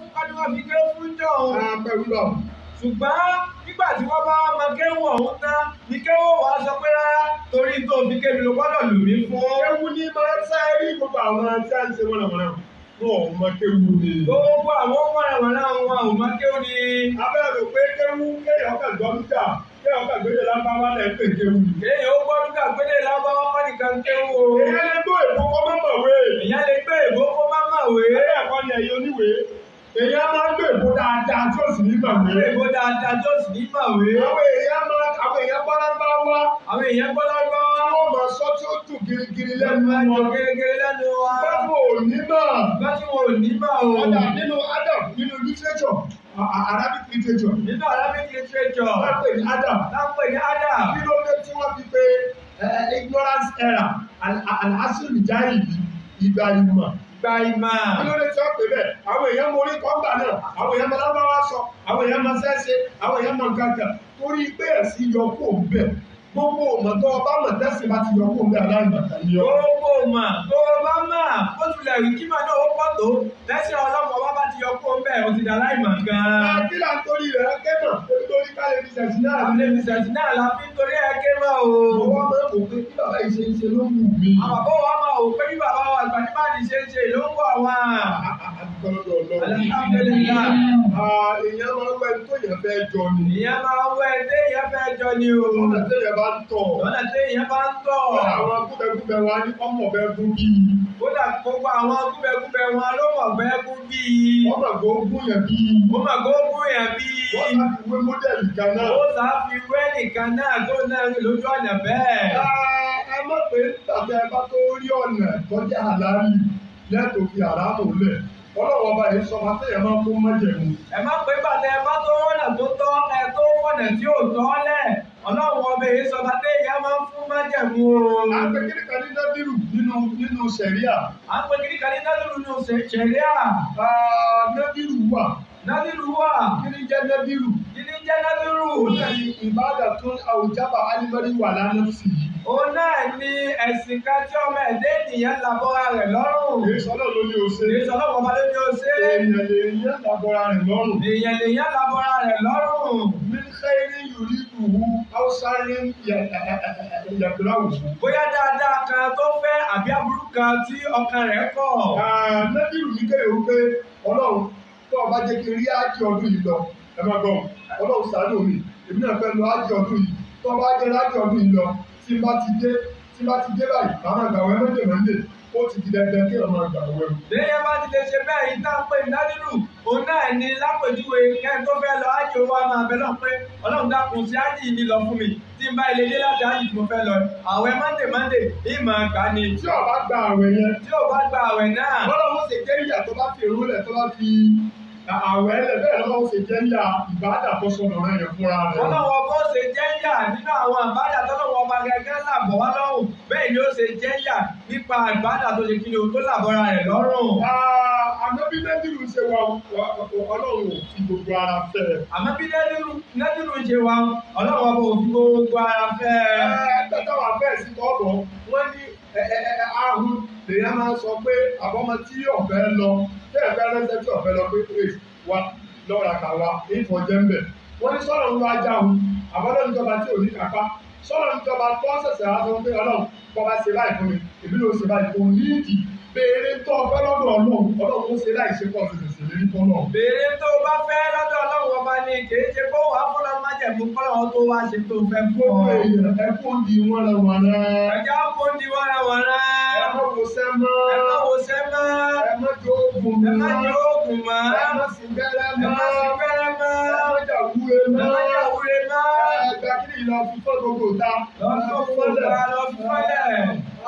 kọ́ni wọ́n fi kéwú fún jọ̀hún. Pẹ̀lú lọ. Ṣùgbọ́n nígbà tí wọ́n bá mọ kéwú ọ̀hún tán ni kéwú wàá sọ pé rárá torí tó fi kébi ló gbọ́dọ̀ lù mí fún. Kéwú ní máa ń sáré gbogbo àwọn tí a ń ṣe wọ́nàwọ́nà. Wọn ò mọ kéwú ni. Gbogbo àwọn wọ̀nàwọ̀nà wọn ò mọ kéwú ni. Abẹ́rẹ́ pé kéwú kéèyàn kàn gbọ́ níta. Kéèyàn kàn gbé lábáwá lẹ̀ pé kéwú. Kéèyàn ó gbọ́ nígbà gbélé lábáwá kọ́ nìkan kéwú o. Èèyàn lè gbọ́ èbó kó má mọ̀wé. Èèyàn lè gbé èbó kó má mọ̀wé. Ẹ̀kọ́ ni ẹ̀yin oníwèé. Èèyàn máa ń gbé èbó dáadáa tí ó sì ní mọ̀wé. Èbó dáadáa tí ó sì ní mọ̀wé. Àwọn èèyàn gbọ́ lábáwá. Àwọn èèyàn gbọ́ lábáwá. Wọ́n máa sọ tí ó dùn girigiri lẹ́nu Lẹ́nu wọn. gẹ́gẹ́ lẹ́nu wa. Báwo ò ní mọ̀? Bájú wọn ò ní mọ̀ o. Ọ̀dà nínú Adam nínú literature, Arabic literature. Nínú Arabic literature. Wọ́n pè ní Adam. Láńpẹ̀ ní Adam. Kí ló dé tí wọ́n fi pe ignorance era al-asr al-jahili ìgbà ìmọ̀? Gba ìmọ̀. Kí ló dé tí wọ́n pè bẹ́ẹ̀? Àwọn èèyàn mọ orí kọ́ńgbà náà, àwọn èèyàn máa lábáwá sọ, àwọn èèyàn máa sẹ́sẹ́, àwọn èèyàn máa kankan. Torí pé ẹ̀sìn yọ kó ń bẹ̀. Gbogbo ọmọ tó ọba mọ̀ tẹ́sí bá ti yọ kó ń bẹ̀ aláìmọ̀ta ni ọ. Gbogbo mà tó o bá mà ó tilẹ̀ rí kí màá náà ó pọ̀ tó lẹ́sìn ọlọ́mọ bá bá ti yọ kó ń bẹ̀ ó ti dà láìmọ̀ gan-an. Kí là ń torí rẹ̀ kẹ́mọ̀ torí ká lè fi ṣẹ̀sìn náà. Àwọn olùsẹ̀sìn náà la fi ń torí ẹ ké mọ́ o. Mo wá máa ń wò pé kí bàbá yìí ṣe ń ṣe ló wù mí. Àwọn bàbá wa máa wò pé bí bàbá wa àgbà ní báyìí ṣe ń ṣe ló ń bọ̀ wá. Alhamdulillah. Èèyàn máa ń wẹ́ tó yẹn fẹ́ jọ ni. Ìyẹn máa ń wẹ́ téèyàn fẹ́ jọ ni o. Lọ́nà téèyàn bá ń tọ̀. Lọ́nà téèyàn bá ń tọ̀. Àwọn gúbẹ̀gúbẹ̀ wa ní ọmọ ọ̀bẹ gún bí. Kódà gbogbo àwọn gúbẹ̀gúbẹ̀ wọn ló mọ̀ bẹ́ gún bí. Ọmọ ẹ̀gbọ́n gún yẹn bí. Ó mà kó gún yẹn bí. Wọ́n sá fi wé mọ́dẹ̀lì kan náà. Ó sá fi wé nìkan náà tó náà rìn lójú ọ̀nà bẹ́ẹ̀. Ẹ mọ̀ pé tàbí ẹ bá tó rí ọ̀nà tọ́jú àlárí lẹ́tọ̀ọ́ fi àràmù lẹ̀. Ọlọ́wọ́ ọba yìí sọ ma tẹ́yẹ̀ máa ń kó májẹ̀mú. Ẹ má pé bàtà ẹ bá tó rọ́nà tó tọ́ ẹ tó wọ̀nà tí ò tọ́ lẹ̀. Ọlọ́run ọba yìí sọ ma tẹ́yẹ̀ máa ń fún májẹ̀mú o. À ń pè kíni kan ní Nádírù nínú sẹ̀ríà. À ń pè kíni kan ní Nádírù nínú sẹ̀ríà. Nádírù wà. Nádírù wà. Kí ni jẹ́ Nádírù? Kí ni jẹ́ Nádírù? Òun náà ni ìbádà tún àwùjábà alimọ́rí wà lánàá sí i. Òun náà ni ẹ̀sìn kan tí ọmọ ẹ̀dẹ́ ènìyàn labọ́ra rẹ̀ lọ́rùn. Èyí sọ́lọ́ ló ní o ṣe. Èyí sọ́lọ́ ọba ló ní o ṣe. Èèyàn lèèyàn labọ́ra rẹ̀ lọ́rùn. Èèyàn lèèyàn labọ́ra rẹ̀ lọ́rùn. Mílíkẹ́rì yòrí ìhù Haúsárì yàgbéláwò. Bóyá dáadáa kan tó fẹ́ àbí aburú kan tí ọkàn rẹ̀ kọ̀. Nádírù ní kéde wípé Ọlọ́run tó ọba jẹ́ kí n rí ájì ọdún yìí lọ. Ẹ máa gbọ́, Ọlọ́run ṣàánú mi, èmi náà fẹ́ lọ ájì ọdún yìí. Tó ọba jẹ́ ájì ọdún yìí lọ, tí n bá ti dé báyìí, màmá gbàwé mọ́ndé, ó ti di dandan kí ọmọ gbàwé. Béèyàn bá ti lè ṣe bẹ́ẹ̀ yìí tá ń pè ní Nádírù, òun náà ni lápèjúwe kẹ́hìn tó fẹ́ lọ ájì owó a máa bẹ náà pé Ọlọ́run dákun sí ájì yìí ní lọ fún mi. Tí n bá ilé dé láti ájì tí mo fẹ́ lọ, àwẹ̀ mọ́ndé, ìmọ̀ àgbà ni. Tí ó bá gba àwẹ̀ yẹn. Tí ò bá gba àwẹ̀ náà. Ọlọ́run ṣe jẹ́ ìyà tó bá fi èrú lẹ̀ tó bá fi àwẹ̀ lẹ̀ bẹ́ẹ̀ lọ́wọ́ ṣe jẹ́ ìyà ìbádà tó sọ̀rọ̀ rẹ̀ yẹn fúnra rẹ̀. Ọlọ́run ọba ó ṣe jẹ́ ìyà nínú àwọn àbádà tọ́lọ́run ọba gẹ́gẹ́ làbọ̀ wá lọ́rùn. Bẹ́ẹ̀ ni ó ṣe jẹ́ ìyà nípa àbádà tó ṣe kí ni o tó làbọ̀ra rẹ̀ lọ́rùn. Àmọ́ bí Nádírù ṣe wà Ọlọ́run ò fi gbogbo ara fẹ́. Àmọ́ bí Nádírù ṣe wà Ọlọ́run ọba ò fi gbogbo ara fẹ́. Ẹgbẹ́ táwọn afẹ́ sí tọ́ọ̀bọ̀ wọ́n ní ahun lèyàn máa ń sọ pé àbọ̀mọ tí ọ̀fẹ́ lọ bẹ́ẹ̀ fẹ́ rẹ́sẹ̀ tí ọ̀fẹ́ lọ pé praise wa lọ́ra kàwa ìfọ̀jẹ́ ń bẹ̀. Wọ́n ní sọ́nà ń lo ajá hun àbọ̀dọ̀ níjọba tí ò ní kápá sọ́nà níjọba tó ṣẹ̀ṣẹ̀ wá sọ pé Ọlọ́run kọ́ bá ṣe báyìí fún mi èmi ló ṣe báyìí kò ní ìdí béèrè tó ọfẹ́ lọ́dọ̀ Ọlọ́run ó ṣe láì ṣe pọ̀ ṣẹ̀ṣẹ̀ lérí fún náà. Béèrè tó bá fẹ́ lọ́dọ̀ Ọlọ́run ọba ni kì í ṣe kó wàá fọlọ́ májẹ̀mú kọ́lọ́wọ́ tó wá ṣe tó fẹ́ fún ọ. Gbogbo èèyàn ẹkún di wọ́n rẹ̀ wọ́n rẹ̀. Ẹja kó di wọ́nrawọ́nra. Ẹ má wo sẹ́mọ́. Ẹ má wo sẹ́mọ́. Ẹ má jó oògùn mọ́. Ẹ má jó oògùn mọ́. Ẹ má sì bẹ́rẹ̀ Ẹ mọ́. má sì bẹ́rẹ̀ mọ́. Ẹ má jà wúre mọ́. Ẹ má jà wúre mọ́. Ẹgbẹ́ kí ni lọ fi fọ́ gbogbo ta? Lọ fún fọ́lẹ̀. Lọ fún fọ́lẹ̀.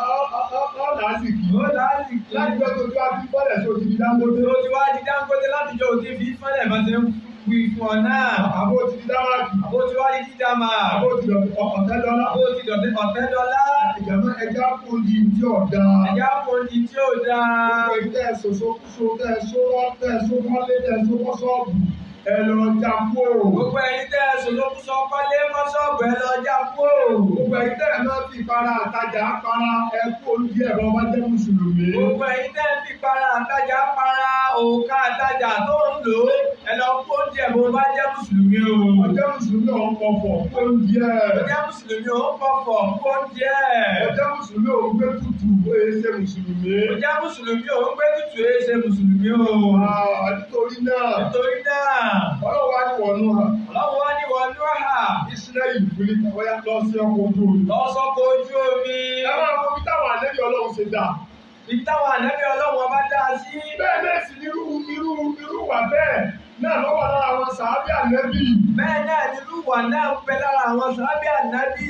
Lásìkò. Ó lásìkò. Láti gbọ́ tó wá fi fọ́lẹ̀ tó ti di Dangote. Ó ti wá di Dangote láti jọ òtí fi fọ́lẹ̀ bá ṣe ń wí fún ọ náà. Àbó ti di Dámàkì. Àbó ti wá di dídàmà. Àbó ti dọ̀tí Ọ̀tẹ́dọ́lá. Àbó ti dọ̀tí Ọ̀tẹ́dọ́lá. Ìjàmbá ẹja kò di tí ò da. Ẹja kò di tí ò da. Gbogbo ìtẹ́ ẹ̀sọ́sọ́ tẹ́ ẹ̀sọ́ mọ́lé tẹ́ ẹ̀sọ́ mọ́ ṣọ́ọ̀bù. ẹ lọ já kú. Gbogbo ẹ̀yin tẹ́ ẹ sòlókùsọ kọ́lé mọ́ ṣọ́ọ̀bù ẹ lọ já kú. Gbogbo ẹ̀yin tẹ́ ẹ máa fi ìpara àtajà para ẹ kú oúnjẹ ẹ̀rọ bá jẹ́ mùsùlùmí. Gbogbo ẹ̀yin tẹ́ ẹ fi ìpara àtajà para òǹkà àtajà tó ń lò ó ẹ lọ kú oúnjẹ bó bá jẹ́ mùsùlùmí o. Ọjọ́ mùsùlùmí ò ń pọ̀pọ̀ kú oúnjẹ. Ọjọ́ mùsùlùmí ò ń pọ̀pọ̀ kú oúnjẹ. Ọjọ́ mùsùlùmí ò ń gbé tutù ó yẹ ṣe mùsùlùmí. Ọjọ́ mùsùlùmí ò ń gbé tutù ó yẹ ṣe mùsùlùmí o. Nítorí náà. Nítorí náà. Ọlọ́run wá ní wọnú hà. Ọlọ́run wá ní wọnú hà. Ísírẹ́lì fúli ọ̀yá lọ sí ọkọ̀ ojú omi. Lọ sọ́kọ̀ ojú omi. Ẹ máa wo bí táwọn ànẹ́bí Ọlọ́run ṣe dà. Ibi táwọn ànẹ́bí Ọlọ́run ọba dá sí. Bẹ́ẹ̀ náà sì ní irú wà bẹ́ẹ̀ náà lọ́wọ́ lára àwọn sàábì ànẹ́bí. Bẹ́ẹ̀ náà ni irú wà náà ń bẹ lára àwọn sàábì ànẹ́bí.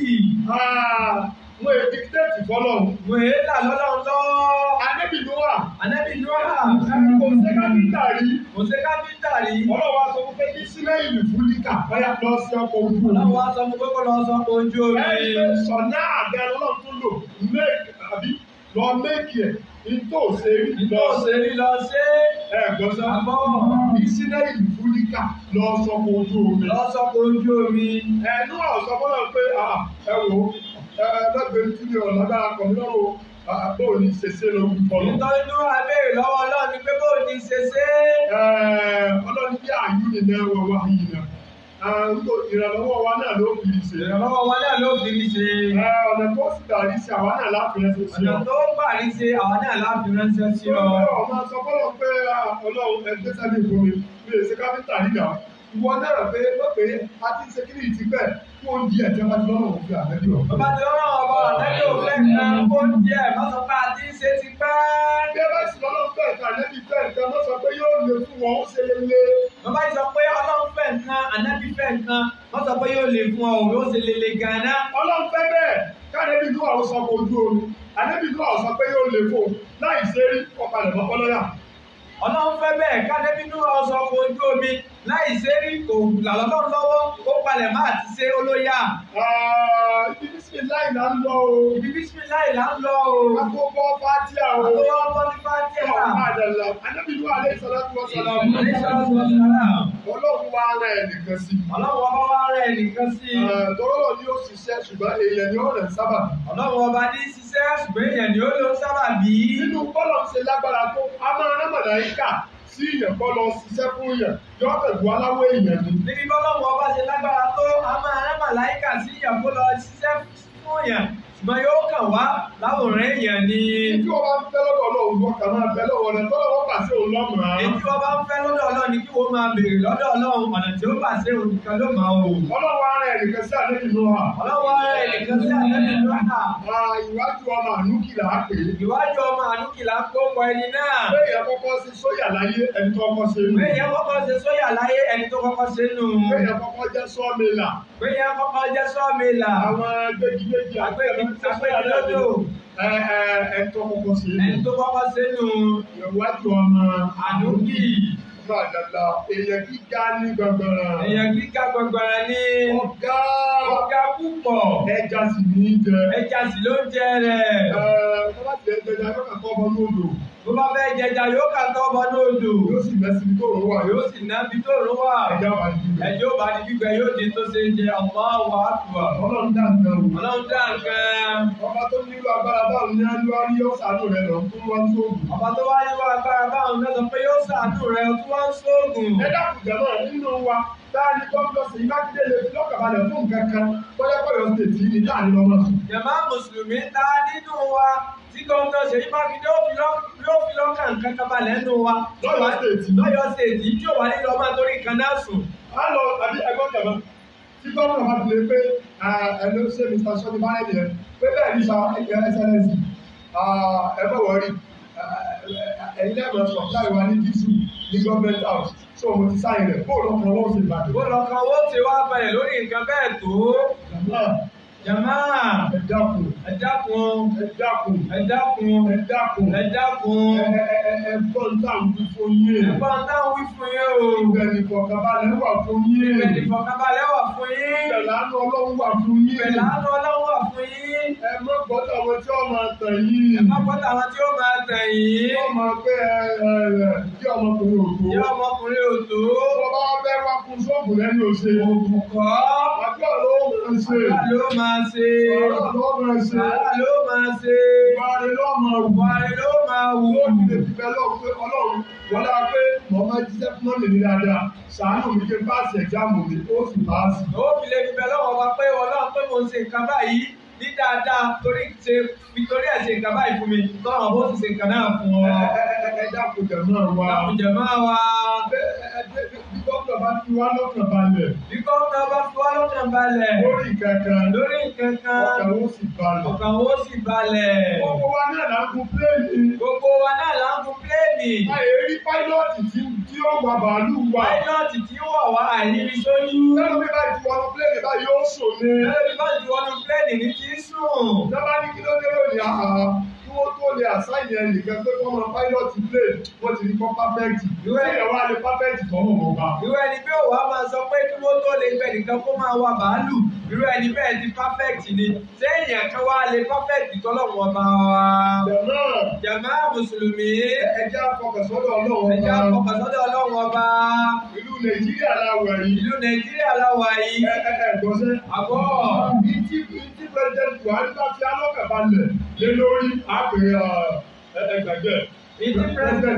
Wọ́n èdè kíkẹ́ẹ̀tì fọ́lọ̀. Wọ́n èé là lọ́lọ́run lọ. Ànẹ́bí Nóà. Ànẹ́bí Nóà. Kò ṣe kápítà rí. Kò ṣe kápítà rí. Ọlọ́run wá sọ fún pé kí Ísírẹ́lì fúlíkà báyà lọ sí ọkọ̀ ojú omi. Ọlọ́run wá sọ fún pé kó lọ sọ́kọ̀ ojú omi. Sọ̀nà àgbẹ̀ Ọlọ́run tó lò lọ méèkì ẹ̀ nítòsí lọ sí. Ẹ̀gbọ́n sá. Ísírẹ́lì fúlíkà lọ sọ́kọ̀ ojú omi. Lọ sọ́kọ̀ ojú omi. Ẹnu ọ̀sán fọlọ́ pé ẹ wò lọ́gbẹ̀ẹ́ tí mi ò lágbára kọ̀ mí lọ́rùn bóò ní ṣeṣe ló ń fọlọ́. Nítorí inú abéèrè lọ́wọ́ Ọlọ́run ni pé bóò ní ṣeṣe. Ọlọ́run bí àyù nìyẹn wọ wá yìí náà. Ìrànlọ́wọ́ wa náà ló fi ṣe. Ìrànlọ́wọ́ wa náà ló fi ṣe. Ọ̀nà tó sì gbàrí sí àwa náà láti ránṣẹ́ sí ọ. Ọ̀nà tó gbàrí sí àwa náà láti ránṣẹ́ sí ọ. Ọmọ sọ fọlọ́ pé Ọlọ́run ẹgbẹ́ sẹ́ni ìbomi mi lè ṣe káfíńtà nígbà. Ìwọ náà pé a ti ṣe kí ni ìtìpẹ́ kó ń di ẹ̀jẹ̀ bá ti lọ́nà òfin àtẹ́bí ọ̀. Bàbá ti lọ́nà ọ̀bọ̀ àtẹ́bí òfin kan kó ń di ẹ̀ má sọ pé a ti ṣe ti pẹ́. Bí ẹ bá sì lọ́nà bẹ́ẹ̀ kan ànẹ́bí bẹ́ẹ̀ kan má sọ pé yóò lè fún wọn ó ṣe lélẹ̀. Bàbá yìí sọ pé Ọlọ́run fẹ́ nǹkan ànẹ́bí fẹ́ nǹkan má sọ pé yóò lè fún ọ òun ó ṣe lele gan-an. Ọlọ́run fẹ́ bẹ́ẹ̀ káàdébí tó àwọn sọ kò ojú omi ànẹ́bí tó àwọn sọ pé yóò lè fún láì ṣe rí ọ̀pàlẹ̀ mọ́kọ́lọ́yà. Ọlọ́run fẹ́ bẹ́ẹ̀ káàdébí tó àwọn sọ kò ojú omi láì ṣe rí kò làlọ́lọ́run lọ́wọ́ ó palẹ̀ má ti ṣe olóyà. Ibi bísímìláì là ń lọ o. Ibi bísímìláì là ń lọ o. Akókó Fátíà o. Akókó bọ́ sí Fátíà. Àdàlà ànábì Nuhu alayhi salatu wa salam. Alayhi salatu wa salam. Ọlọ́run wá ara ẹ̀ nìkan sí. Ọlọ́run ọba wá ara ẹ̀ nìkan sí. Tọ́lọ́ ni ó ṣiṣẹ́ ṣùgbọ́n èèyàn ni ó rẹ̀ sábà. Ọlọ́run ọba ní ṣiṣẹ́ ṣùgbọ́n èèyàn ni ó lọ sábà bí. Nínú bọ́lọ̀ ń ṣe lágbára tó a máa rán màláíkà sí èèyàn kọ́ lọ ṣiṣẹ́ fún èèyàn yọ pẹ̀lú aláwọ̀ èèyàn ni. Níbi bọ́lọ́run ọba ṣe lágbára tó a máa rán màláíkà sí èèyàn kó lọ ṣiṣẹ́ fún èèyàn ṣùgbọ́n yóò kàn wá láwòrán èèyàn ni. Tí wọ́n bá ń fẹ́ lọ́dọ̀ Ọlọ́run wọ́n kà máa bẹ lọ́wọ́ rẹ̀ tọ́lọ́ wọ́n pàṣẹ òun lọ́mọ. Èyí tí wọ́n bá ń fẹ́ lọ́dọ̀ Ọlọ́run ni kí wọ́n máa béèrè lọ́dọ̀ Ọlọ́run ọ̀nà tí ó pàṣẹ òun nìkan ló máa wò. Ọlọ́run ara ẹ̀ nìkan sí àlejò Nóà. Ọlọ́run ara ẹ̀ nìkan sí àlejò Nóà. Ìwájú ọmọ ànúkìlà á pè é. Ìwájú ọmọ ànúkìlà ń kó kọ ẹni náà. Béèyàn kọ́kọ́ ṣe sóyà láyé ẹni tó kọ́kọ́ ṣe nù. Béèyàn kọ́kọ́ ṣe sóyà láyé ẹni tó kọ́kọ́ ṣe nù. Béèyàn kọ́kọ́ jẹ́ sọ́ọ̀mìlà. Béèyàn kọ́kọ́ jẹ́ sọ́ọ̀mìlà. Àwọn agbẹ́gilẹ́jì agbẹ́gilódò. Ẹni tó kọ́kọ́ ṣe nù. Ẹni tó kọ́kọ́ ṣe nù. Ìwájú ọmọ ànúkì. Bàdàlà èèyàn gíga ní gbọ̀ngbọ̀nà. Èèyàn gíga gbọ̀ngbọ̀nà ní. Ọ̀gá púpọ̀. Ẹja sì ní í jẹ. Ẹja sì ló ń jẹ rẹ̀. Bọ́lá ti ẹja yóò kà kọ́ ọmọ lódò. Bó bá fẹ́ jẹja yóò kà tọ́ ọmọ lódò. Yóò sì mẹ́sì bí tóòrùn wà. Yóò sì ná bí tóòrùn wà. Ẹja wà ní gbígbẹ. Ẹjọ́ bá di gbígbẹ yóò di tó ṣe jẹ Allahu Akbar. Ọlọ́run dá nǹkan wò. Ọlọ́run dá nǹkan. Ọba tó nílò agbára báwọn ní Áníwárí yóò ṣàánú rẹ̀ lọ tó wá sóògùn. Ọba tó wá nílò agbára báwọn náà sọ pé yóò ṣàánú rẹ̀ tó wá sóògùn. Ẹ dákun jẹ̀mọ́ nínú wa táàní gómìnà Ṣèyí Mákindé lè fi lọ́kàbalẹ̀ fún nǹkan kan bọ́yọ́bọ́yọ́ stéètì ní táàní lọ́mọ. Jàmá Mùsùlùmí ta nínú wa tí gómìnà Ṣèyí Mákindé yóò fi lọ́kàn nǹkan kan balẹ̀ nínú wa. Lọ́yọ̀ stéètì tí ò wá nílò ọmọ torí nǹkan náà sùn. Á lọ àbí ẹgbọ́n jàmọ́ tí gómìnà bá ti lè pé ẹnu ṣe Mr. Sọ́ni Bárẹ́dì rẹ̀ pé bẹ́ẹ̀ ní sa ẹsẹ̀lẹ̀sì ẹgbẹ́ wọ̀rí ẹ̀yin lẹ́gbẹ̀ẹ́ sọ̀ láì wá ní dísù ní gọ́ọ̀mẹ̀ntì house so mo ti sáyìn rẹ̀ bóòlù ọkàn owó ṣe bàjẹ́. Bóòlù ọkàn owó ṣe wá balẹ̀ lórí nǹkan bẹ́ẹ̀ tó. Jàmá ẹ dákun ẹ dákun ẹ dákun ẹ dákun ẹ dákun ẹ dákun ẹ gbọ́ ń tàn wí fún yín. ẹ gbọ́ ń tàn wí fún yín o. Ibẹ̀ ni ìfọ̀kànbalẹ̀ wà fún yín. Ibẹ̀ ni ìfọ̀kànbalẹ̀ wà fún yín. Ibẹ̀ l'àánú Ọlọ́run wà fún yín. Ibẹ̀ l'àánú Ọlọ́run wà fún yín. Ẹ má gbọ́dọ̀ àwọn tí ó máa tàn yín. Ẹ má gbọ́dọ̀ àwọn tí ó máa tàn yín. Wọ́n máa pé kí ọmọkùnrin òtó. Kí ọmọkùnrin òtó. Bọ́lá wá fẹ́ wá kún sóògùn lẹ́nu òṣè. Òògùn kọ́. Àdúrà ló máa ṣe. Àdúrà ló máa ṣe. Sàárà ló máa ṣe. Sàárà ló máa ṣe. Ìwàre ló máa wù. Ìwàre ló máa wù. Ó ti lè fi bẹ́ẹ̀ lọ pé Ọlọ́run wọlé pé màmá jíṣẹ́ fún mọ́mì mi dáadáa. Ṣàánú mi kí n páàsì ẹ̀jáàmù mi, ó sì páàsì. Ó fi lè fi bẹ́ẹ̀ lọ́wọ́ wa pé Ọlọ́run pé mo ń ṣe nǹkan báyìí ní dáadáa torí ẹ̀ ṣe nǹkan báyìí fún mi. Tọ́lọ̀ bó ti ṣe nǹkan náà fún ọ. Ẹ dákun jẹ̀mọ́ wa. Dákun jẹ̀mọ́ wa. Bí gómìnà bá fi wá lọ́kàn balẹ̀. Bí gómìnà bá fi wá lọ́kàn balẹ̀. Lórí nǹkankan. Lórí nǹkankan. Ọkàn ó sì balẹ̀. Ọkàn ó sì balẹ̀. Gbogbo wa náà là ń gun pléènì. Gbogbo wa náà là ń gun pléènì. Àyè rí páílọ́ọ̀tì tí ó wà bàálù wa. Páílọ́ọ̀tì tí ó wà wá àìníbi sójú. Lẹ́nu bí báyìí ti wọnú pléènì báyìí ó sùn ní. Lẹ́nu bí báyìí ti wọnú pléènì ní ti sùn. Dábàá ní kí ló dé lónìí àhà kí wọ́n tó lè àsáyìn ẹnìkan pé wọ́n máa páílọ́ọ̀tì pléènì wọ́n ti ní kọ́ pápẹ́ẹ̀tì. Ìwé ìyàwó alẹ́ pápẹ́ẹ̀tì tó mọ̀ mọ́ bá. Irú ẹni bí òwò á máa sọ pé kí wọ́n tó lè gbẹ nìkan kó máa wa bàálù. Irú ẹni bẹ́ẹ̀ ti pápẹ́ẹ̀tì ni. Ṣé èèyàn kan wá lè pápẹ́ẹ̀tì tọ́lọ́run ọba wa? Jàmáà Mùsùlùmí. Ẹjẹ́ àfọkànsọ́dọ̀ Ọlọ́run ọba. Ẹjẹ́ àfọkànsọ́dọ̀ Ọlọ́run ọba. Ìlú Nàìjíríà la wà yìí. Ìlú Nàìjíríà la wà yìí. Gbọ́sẹ̀. Àbọ̀. Tí President Buhari bá fi alọ́kàbalẹ̀ lé lórí àpè ẹgbẹ̀gbẹ̀. Ìdí President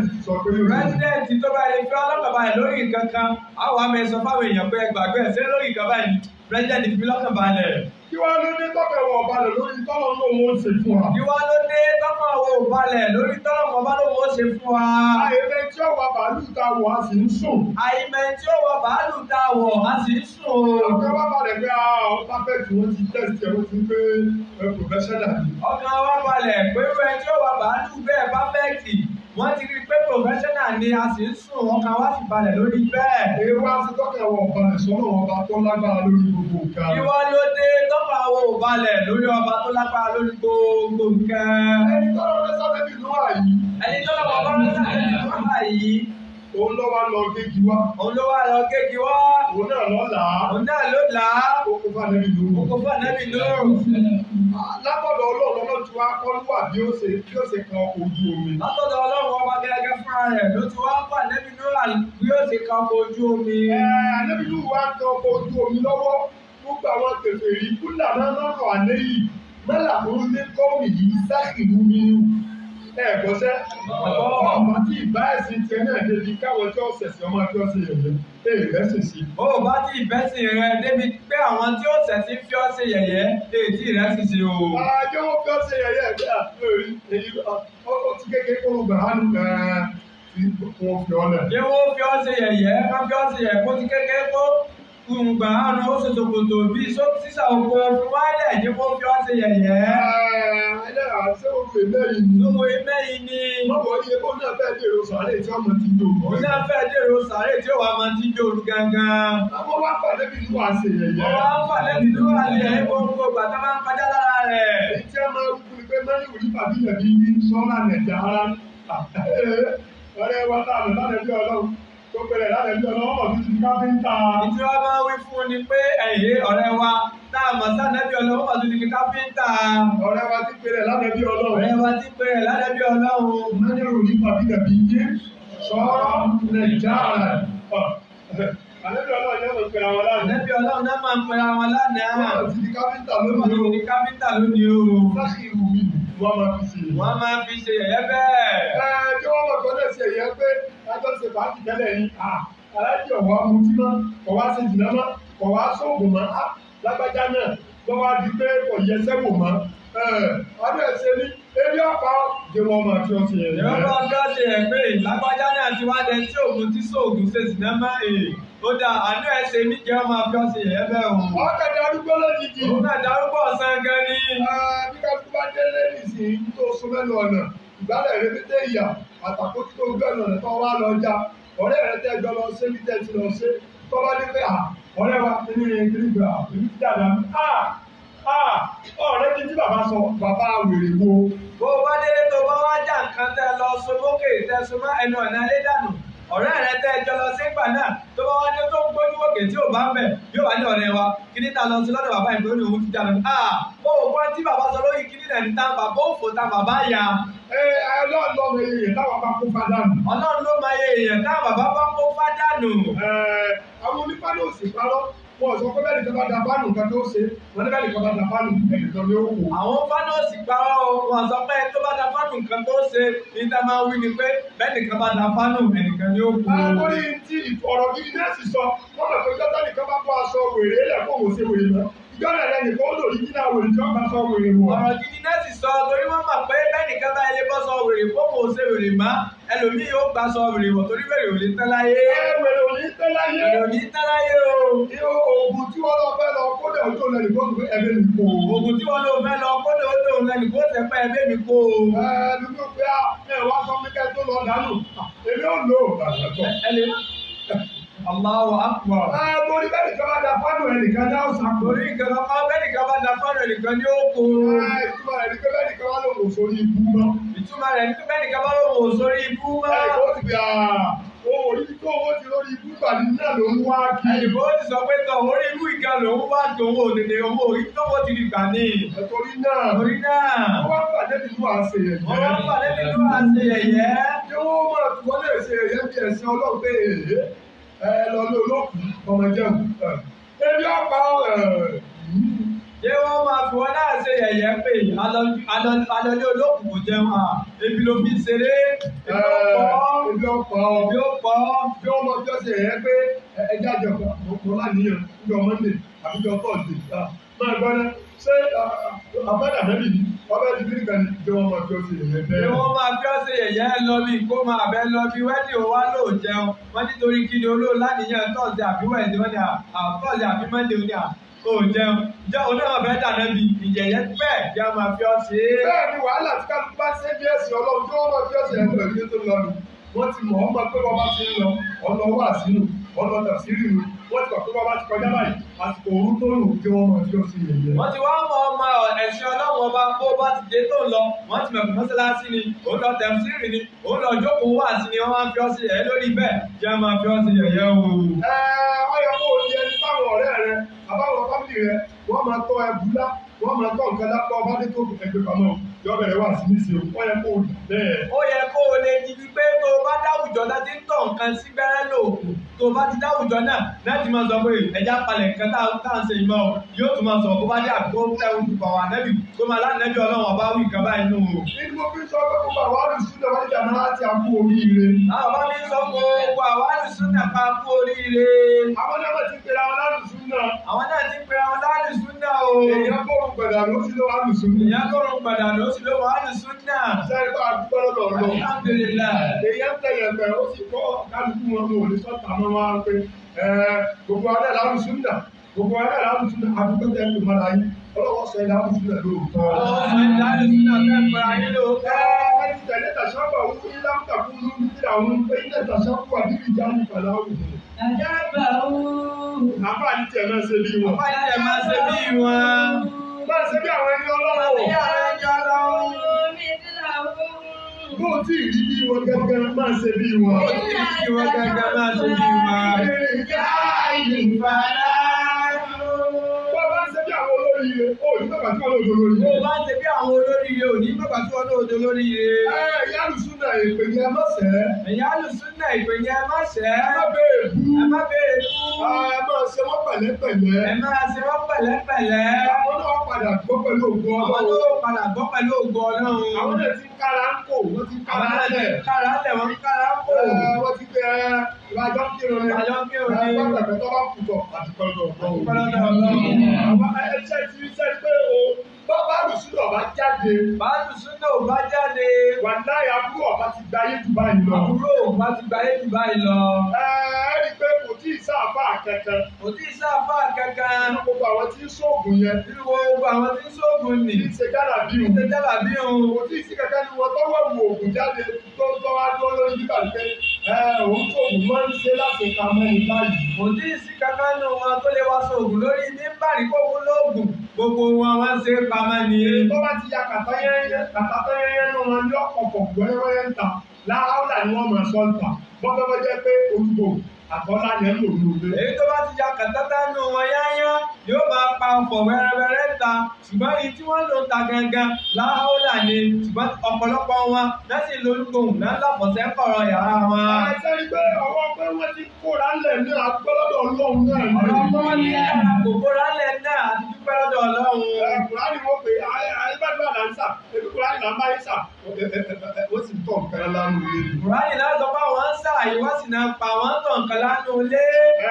tó bá lè fi ọlọ́kàbalẹ̀ lórí nǹkan kan, àwọn àmì ẹ̀sọ́ fáwọn èèyàn pé ẹgbàgbẹ́ ṣé lórí nǹkan báyìí President fi lọ́kàbalẹ̀. Kí wá ló dé tọ́kẹ̀ wọ̀ balẹ̀ lórí tọ́lọ̀ ló wọ́n ṣe fún wa? Kí wá ló dé tọ́kọ̀ wọ̀ balẹ̀ lórí tọ́lọ̀ wọn bá ló wọ́n ṣe fún wa? Àyẹ̀mẹ̀ tí ó wà bàálù ta wọ̀ a sì ń sùn. Àyẹ̀mẹ̀ tí ó wà bàálù ta wọ̀ a sì ń sùn. Ọ̀gá wá balẹ̀ pé pápẹ́ẹ̀tì wọ́n ti tẹ̀sí ẹ̀ wọ́n ti pé professional ni. Ọ̀gá wá balẹ̀ pé ẹ̀ tí ó wà bàálù bẹ́ẹ̀ pápẹ́ẹ̀tì wọ́n ti rí pé professional ni a sì ń sùn ọkàn wa sì balẹ̀ lórí bẹ́ẹ̀. Èyí wá sí tọ́kẹ̀ wọ̀ balẹ̀ sọ́nà ọba tó lágbára lórí gbogbo nǹkan. Kí wá ló dé tọ́kọ̀ àwọn ò balẹ̀ lórí ọba tó lágbára lórí gbogbo nǹkan. Ẹni tọ́lọ́ rẹ sábẹ́ bí ló wà yìí. Ẹni tọ́lọ́ wọ bọ́lá sábẹ́ bí ló wà yìí. Òun ló wá lọ gégi wá. Òun ló wá lọ gégi wá. Òun náà lọ là á. Òun náà ló là á. Oko fún Ànábì Nuhu. Oko fún Ànábì Nuhu. Látọ̀dọ̀ Ọlọ́run tí wàá kọ́ lúwà bí ó ṣe kan ọkọ̀ ojú omi. Látọ̀dọ̀ Ọlọ́run ọba gẹ́gẹ́ fúnra rẹ̀ ló ti wá kọ́ Ànábì Nuhu bí ó ṣe kan ọkọ̀ ojú omi. Ànábì Nuhu wá kan ọkọ̀ ojú omi lọ́wọ́ gbogbo àwọn kèfèrí kúlà náà lọ́rọ̀ àlẹ́ yìí mẹ́là tó ń lé kọ́ọ̀mì yìí sákìlú mi nù. Gbọ́sẹ́ ọmọ tí ìbá ẹ̀sìn tiẹ̀ náà débi káwọn tí ó ṣẹ̀ṣẹ̀ ọmọ tí ó ṣe yẹ̀yẹ́ rẹ́sìn sí. Ó bá tí ìbẹ́sìn rẹ débi pé àwọn tí ó ṣẹ̀ṣẹ̀ fi ọ́ ṣe yẹ̀yẹ́ tí ìrẹsìn sí o. Àjọ wọn fi ọ́ ṣe yẹ̀yẹ́ bí àtúnyẹ̀rí èyí ó ti kékeré kó gbà á nù wọ́n fi ọ́ lẹ̀. Ṣé wọ́n fi ọ́ ṣe yẹ̀yẹ́ wọ́n fi ọ́ ṣe yẹ̀yẹ́ kó ti kékeré kó gbùngbà àrùn ó ṣètò kòtò bíi sísà oko fún wálẹ̀ ní wọ́n fi ọ́ ṣe yẹ̀yẹ́. Ẹlẹ́ra ṣé o fè mẹ́yìn ni? Lówó mẹ́yìn ni. Mọ̀wọ́ iye kó náà fẹ́ dèrò sàárè tí ọmọ ti dò. Òun náà fẹ́ dèrò sàárè tí ó wà máa ti dòru gangan. Àwọn wá pàdé bí inú àṣẹ yẹ̀yẹ́. Wọ́n wá pàdé bí inú àṣẹ yẹ̀yẹ́ gbogbo gbàtà máa ń kọjá lára rẹ̀. Èyí tí a máa ń kú ni pé mẹ́rin òní tàbí nàbí ní sọ́nà nẹ̀jà ara. Ọ̀rẹ́ wa táàmù lánàá bí Ọlọ́run tó pẹ̀lẹ̀ lánàá bí Ọlọ́run ọ̀dún ti káfíńtà. Ìtí wọ́n máa wí fún ni pé ọ̀rẹ́ wa táàmù sánàá bí Ọlọ́run ọ̀dún ti káfíńtà. Ọ̀rẹ́ wa ti pẹ̀lẹ̀ lánàá bí Ọlọ́run. Ọ̀rẹ́ wa ti pẹ̀lẹ̀ lánàá bí Ọlọ́run. Mẹ́rin òní tàbí nàbí ní sọ́nà nẹ̀jà ara. Àlẹ́bí Ọlọ́run yẹn máa ń pẹ̀lẹ̀ àwọn lánàá. Àlẹ́bí Ọlọ́run náà máa ń pẹ̀lẹ̀ àwọn lánàá. Wọ́n ti di káfíńtà Wọ́n lónìí o. ti di káfíńtà lónìí o. Sáàkì ìwù mi wọ́n máa fi ṣe. Wọ́n máa fi ṣe yẹ̀yẹ́ bẹ́ẹ̀. Tí wọ́n mọ̀ tọ́lẹ̀ ṣe yẹ pé ẹjọ́ ṣe fàájì tẹ́lẹ̀ yìí. Aláàjì ọ̀wá mutí mọ́, ọ̀wá ṣe jìnnà mọ́, ọ̀wá sóògùn mọ́. Lágbájá náà lọ́wọ́ di pé kò yẹ sẹ́wò mọ́. Ọdún ẹ̀ṣẹ̀ ní ebi ọ̀pá jẹ́ wọ́n máa fi ọ̀ṣẹ̀ yẹn. Ìwọ́n bá ọjọ́ ṣe ẹ̀ pé lágbájá náà ti wá dẹ tí òògùn tí sóògùn ṣe sì náà máa ó dà àánú ẹ̀ ṣe mí jẹ́ ọmọ àfi ọ̀ṣẹ̀ yẹn bẹ́ẹ̀ o. Ọ̀kadà arúgbó lójijì. Òun náà darúgbó ọ̀sán gan ni. Bí kájú bá délé nìsín tó sún mẹ́nu ọ̀nà ìgbálẹ̀ rẹ pété ìyà àtàkó tí tó gbẹ́nu ọ̀nà tó wá lọ já ọ̀rẹ́ rẹ tẹ́ jọ lọ sí tẹ́ ti lọ sí tó bá dé pé ọ̀rẹ́ wa nínú ìgbìlì gbà èmi ti dàda ọ̀rẹ́ ti tí bàbá sọ bàbá wèrè wo. Bó o bá délé tó bá wá já nǹkan tẹ lọ so lókè tẹ so mọ́ ẹnu ọ̀nà alẹ́ dànù ọ̀rẹ́ rẹ tẹ́ jọ lọ sí ìgbà náà tó bá wá ní tó ń gbójú òkè tí ò bá ń bẹ̀ yóò wá ní ọ̀rẹ́ wa kíní ta lọ sí lọ́dọ̀ bàbá ìgbó ní òun ti jà lọ. Ó gbọ́ tí bàbá sọ lórí kíní náà ní ta bàbá òfò ta bàbá ya. Ọlọ́run ló mọ iye táwọn bá kó fádànù. Ọlọ́run ló mọ iye èèyàn táwọn bàbá bá kó fádànù. Àwọn onífà fánù òsì parọ́ wọ́n sọ pé bẹ́ẹ̀ nìkan bá da fánù nǹkan tó ṣe wọ́n ní bẹ́ẹ̀ nìkan bá da fánù ẹnìkan ní ó wò. àwọn fánọ́ọ̀sì parọ́ wọn sọ pé tó bá da fánù nǹkan tó ṣe níta máa wí ni pé bẹ́ẹ̀ nìkan bá da fánù ẹnìkan ní ó kú. Torí tí ọ̀rọ̀ gidi náà sì sọ wọ́n mọ̀ pé jọ́tà nìkan bá bọ́ aṣọ wèrè lẹ̀ kó wò ṣe wèrè mọ́ ìjọba ẹ̀rẹ́ nìkan ó lò ní kíná wèrè tí wọ́n bá sọ wèrè wọ̀. ọ̀rọ̀ gidi náà sì sọ torí wọ́n mọ̀ pé bẹ́ẹ̀ nìkan bá ilé bọ́ sọ wèrè kó wò ṣe wèrè mọ́ ẹlòmíì yóò gbà sọ wèrè wọ̀ torí wèrè ò ní tẹ́ láyé. Wèrè ò ní tẹ́ láyé. wèrè ò ní tẹ́ láyé o. Oògùn tí wọ́n lọ fẹ́ lọ kódà ó tó lẹ́nu kó ẹbí mi kó. oògùn tí wọ́n lọ fẹ́ lọ kódà ó tó lẹ́nu kó tẹ́ pẹ́ ẹbí mi kó. Dúdú pé ẹ wá sọ pé kẹ́ tó lọ dànù èmi ò lò Allahu Akbar. Torí bẹ́ẹ̀ nìkan bá da fánù ẹnìkan ní ọ̀sán. Torí nǹkan kan bẹ́ẹ̀ nìkan bá da fánù ẹnìkan ní ó kó. Ìtumọ̀ rẹ̀ ni pé bẹ́ẹ̀ nìkan wá lòun ò sórí ibú mọ́. Ìtumọ̀ rẹ̀ ni pé bẹ́ẹ̀ nìkan bá lòun ò sórí ibú mọ́. Ẹnìkan ó ti fi orí tó owó ti lórí ibú gbàdí náà ló ń wá kí. Ẹnìkan ó ti sọ pé tọ̀ orí ibú ìka lòun wá tòun òdèdè owó orí tó wọ́n ti rí gbà ní. Torí náà. Wọ́n wá pàdé nínú àṣeyẹyẹ. Ṣé wọ́n máa tún wọ́n lè ṣe ẹ̀yẹ bí ẹ̀sìn ọlọ́run pé lọ lé olókùn ọmọ jẹun ebi ọ̀pá ṣé wọ́n máa fi wọ́n náà ṣe yẹ̀yẹ́ pé alọ́lé olókùn kò jẹun ebi ló fi ṣeré ebi ọ̀pá bí wọ́n máa fi ọ̀sẹ̀ yẹ̀yẹ́ pé ẹjẹ́ àjọpọ̀ ọ̀pọ̀ láníyàn níjọ Monday àbí níjọ Thursday máa gbọ́ náà ṣé àbádà mẹ́bí ni ọbẹ̀ ti bí nìkan ni bí wọ́n máa fi ọ̀sẹ̀ yẹ̀yẹ́ bẹ́ẹ̀. bí wọ́n máa fi ọ̀sẹ̀ yẹ̀yẹ́ lọ bí kó máa bẹ́ lọ bí wẹ́ẹ̀dì ó wá lóò jẹun wọ́n nítorí kí ni olóò láníyàn Thursday àbí Wednesday wọ́n ní Thursday àbí Monday ó ní ó jẹun jẹ́ onímọ̀ fẹ́ dànù bí ìyẹ̀yẹ́ bẹ́ẹ̀ bí a máa fi ọ̀sẹ̀. bẹ́ẹ̀ ni wàhálà tí kálukú bá ṣe bí ẹ̀sìn Ọlọ́run tí wọ́n máa fi ọ̀sẹ̀ yẹn pẹ̀lú tó lọ nù wọ́n ti mọ̀ ọ́ mọ̀ pé wọ́n bá ti ń lọ ọ̀nà wà sínú ọ̀nà tàṣírí nù wọ́n ti mọ̀ pé wọ́n bá ti kọjá báyìí àsìkò òun tó lù kí wọ́n máa fi ọ̀sẹ̀ yẹ̀yẹ́. wọ́n ti wá mọ ọmọ ẹ̀sìn Ọlọ́run ọba bó bá ti dé tó ń lọ wọ́n ti mọ̀ pé mọ́sálásí ni òun lọ tẹ̀síìrì ni òun lọ jókòó wà sí ni wọ́n máa fi ọ̀sẹ̀ yẹ̀yẹ́ lórí bẹ́ẹ̀ jẹ́ máa fi ọ̀sẹ̀ yẹ̀yẹ́ o. ọyọ kó o di ẹni táwọn ọ̀rẹ́ rẹ àbáwọn fámìlì rẹ wọ́n máa tọ́ ẹbú lá wọ́n máa tọ́ nǹkan lápá ọba dé tó ẹgbẹ́ pamọ́ yọ bẹ̀rẹ̀ wà sí níṣẹ́ o wọ́n yẹ kó o dì bẹ́ẹ̀. ó yẹ kó o lè di wípé tó o bá dáwùjọ láti ń tọ̀ nǹkan sí gbẹ́rẹ́ lòògùn tó o bá ti dáwùjọ náà láti máa sọ pé ẹja palẹ̀ nǹkan tá à ń ṣe ìmọ̀ o yóò tún máa sọ kó bá dé àgbo ẹ̀hún tó wà nẹ́bì tó máa lánàbì Ọlọ́run ọba wí nǹkan báyìí nù. nínú mo fi sọ pé gbogbo àwọn àlùsùnà wọn nígbà náà láti àkú oríire. àwọn bá mi sọ gbogbo àwọn àlùsùnà ká kú oríire. àwọn náà ti pèrè àwọn àlùsùnà. àwọn náà ti pèrè àwọn àlùsùnà o. èèyàn kórun gbàdà ló sì lọ́wọ́ àlùsùnà. èèyàn kórun gbàdà ló sì lọ́wọ́ àlùsùnà. sẹ́yìn bá a dúpẹ́ lọ́dọ̀ lọ. alhamdulillah. èèyàn tẹ̀yẹ̀ pẹ̀ ó sì kọ́ kálukú wọn mú òní sọ́tà mọ́ wá pé gbogbo adé làlùsùnà gbogbo adé làlùsùnà àdúgbò tẹ̀ ń pè mọ́ra yín ọlọ́wọ́ sọ ilé àlùsùnà lóòótọ́. ọlọ́wọ́ sọ ilé àlùsùnà fẹ́ pẹ̀lú ayé lóòótọ́. ẹni tẹ̀lé tàṣàbà òun ní láǹkàkùn ló ń bí àwọn ilé tàṣàbà àdìrí ìjánu pẹ̀lú àwùjọ. àbá ní tiẹ̀ máa ṣe bí wọn. àbá ní tiẹ̀ máa ṣe bí wọn. máa ṣe bí àwọn ẹni ọlọ́wọ́. bó o tí ì rí bí wọn gẹ́gẹ́ máa ṣe bí wọn. bó o tí ì rí bí wọn gẹ́gẹ́ máa ṣe bí wọn. ìjà ìfàlà. bó o bá ń ṣe bí àwọn olóríire o ní bàbá tí wọn lò dó lóríire. bó o bá ń ṣe bí àwọn olóríire o ní bàbá tí wọn lò dó lóríire. ìyá àlùsùnà ìpè ní ẹ má ṣẹ́. ìyá àlùsùnà ìpè ní ẹ má ṣẹ́. ẹ má béèrè bú. ẹ má béèrè bú. ẹ máa ṣe wọ́n pẹ̀lẹ́pẹ̀lẹ́. ẹ máa ṣe wọ́n pẹ̀lẹ́pẹ̀lẹ́. àwọn náà padà gbọ́ pẹ̀lú ògo Ọlọ́run. àwọn náà padà gbọ́ pẹ̀lú ògo Ọlọ́run. àwọn náà ti kára ń kò wọ́n ti kára lẹ̀. kára lẹ̀ wọ́n kára ń kò. wọ́n ti pẹ́ ìwájọ́ kírun ni. ìwájọ́ kírun ni. wọ́n pẹ̀pẹ́ tó bá kú tọ̀ àti pẹ̀lú Ọlọ́run. àwọn ẹ̀ṣẹ̀ ti rí sẹ́ni pé o bá àlùsùnà ọba jáde. bá àlùsùnà ọba jáde. wàláhì àbúrò ọba ti gba ayé jù báyìí lọ. àbúrò ọba ti gba ayé jù báyìí lọ. ẹ rí i pé kò tí ì sáfà kankan. kò tí ì sáfà kankan. nínú gbogbo àwọn tí ń ṣoògùn yẹn. nínú gbogbo àwọn tí ń ṣoògùn nì. tí ń ṣe dára bí òun. ṣe dára bí òun. kò tí ì sí kankan ní wọn tọ́wọ́ wo oògùn jáde tó ń tọ́wá dúró lórí bíbá pé òun tó oògùn máa ń ṣe láti ka mẹ́rin báyìí. kò tí ì sí kankan nínú wọn tó lè wá sóògùn lórí nígbàrí kókó lóògùn gbogbo wọn wá ṣe pamọ́ ni. tó bá ti ya kàtà yẹ́yẹ́ nù wọn ní ọ̀pọ̀pọ̀ wẹ́rẹ́wẹ́rẹ́ ń ta láàárọ̀ ni wọ́n máa sọ ń ta bọ́kẹ́bọ́ jẹ́ pé olùkọ́ àtọ́lá yẹn lò ní òde. èyí tó bá ti ya kàtàkà nù wọn yáyá yóò máa pa ọ̀pọ̀ wẹ́rẹ́wẹ́rẹ́ ta ṣùgbọ́n èyí tí wọ́n lò ta gangan láhàólà ni ṣùgbọ́n ọ̀pọ̀lọpọ̀ wọn lẹ́sìn lórúkọ̀hún náà láfọ̀sẹ́ kọ̀rọ̀ yàrá wọn. Àìsàn pé ọwọ́ pé wọ́n ti kóra lẹ̀ ní àgbọ́lọ́dọ̀ Ọlọ́run náà. Ọlọ́pọ̀ ní àkókòrá lẹ̀ náà àti dúpẹ́ lọ́dọ̀ Ọlọ́run. Kùránì wọ́n pè àìbádùn àdáńsà, èmi Kùránì là ń bá yín sà, ó sì tọ̀ nǹkan lánàá ilé. Kùránì náà sọ pé àwọn ń sàyè wọ́n sì náà pa àwọn tọ̀ nǹkan lánàá ilé.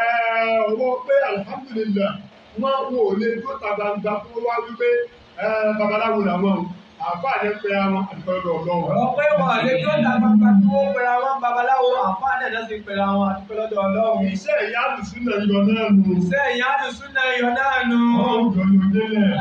Wọ́n pé alhamdulillah wọ́n wò lè tó ta gbangba fún wa wípé babaláwo làwọn àfáà ní pé àwọn àdúgbò Ọlọ́run. Ọ̀pẹ́ wọn lè tó ta gbangba tí wọ́n pẹ̀lú àwọn babaláwo àfáà náà sì pẹ̀lú àwọn àdúgbò Ọlọ́run. Iṣẹ́ ìyá àlùsúnà yọ náà nù. Iṣẹ́ ìyá àlùsúnà yọ náà nù. Ọlọ́run jọ yóò délẹ̀.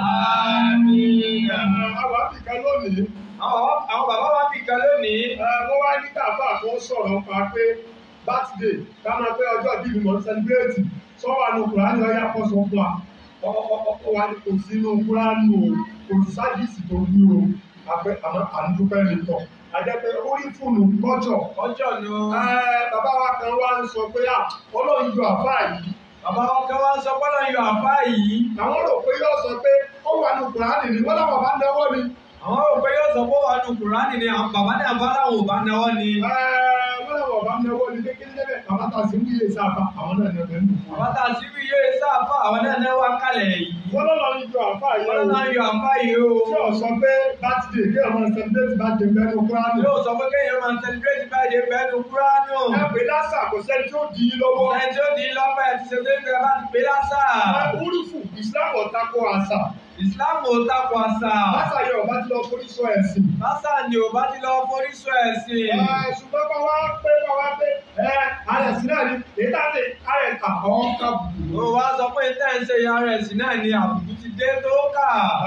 Àmín. Àwọn àbíkan lónìí. Àwọn bàbá wa bí kan lónìí. Wọ́n wá ní káfà tó sọ̀rọ̀ pa pé birthday ká máa pé ọjọ́ ìbí mi mọ̀ ń celebrate sọ́wọ́ àánú Kùránì ọ̀yá kọ́ sọ fún wa. Ọkọ̀ wa ní kò sínú Kùránì o, kò sí sáàdìsì tó ní o, àmọ́ àdúpẹ́ mi tọ̀. Àjẹpẹ́ orí fóònù lọ́jọ́. Ọjọ́ nu. Bàbá wa kan wá ń sọ pé Ọlọ́run yọ àfáà yìí. Bàbá wa kan wá ń sọ pé Ọlọ́run yọ àfáà yìí. Àwọn rò pé yóò sọ pé ó wà ní Kùránì ni wọ́n láwọn bá náwó ni. Àwọn rò pé yóò sọ pé ó wà ní Kùránì ni àwọn bàbá náà bá láwọn ò bá náwó ni. Wọ́n láwọn bá náwó ni kékeré lẹ́bẹ̀ bàbá ta sí wíyé sáfà àwọn náà náà bẹ́ẹ̀ nù. Bàbá ta sí wíyé sáfà àwọn náà náà wá kálẹ̀ yìí. Wọ́n lọ́lọ́run yọ àfáà yìí. Wọ́n lọ́lọ́run yọ àfáà yìí o. Ṣé o sọ pé birthday kí ọmọ celebrate birthday bẹ́ẹ̀ ní Kùránì? Yóò sọ pé kéèyàn máa celebrate birthday bẹ́ẹ̀ ní Kùránì. Ẹ pé lásà kò sẹ́ni tí ó di í lọ́wọ́. Ẹni tí ó di lọ́pẹ́ ti ṣe pé kẹ́ bá ti pé lásà. Orúfù Ìsìlámù ò tako àṣà. Ìsìlámù ò tako àṣà. Lásà yóò bá ti lọ forí sọ ẹ̀sìn. Lásà ni ò bá ti lọ forí sọ ẹ̀sìn. Ṣùgbọ́n kọ́ wá pé àrẹ̀sìn náà ni èyí táti àrẹ̀kà ọ̀ọ́kà bù. Ó wá sọ pé tẹ́ ń ṣe àrẹ̀sìn náà ni àbùkù ti dé tó kà.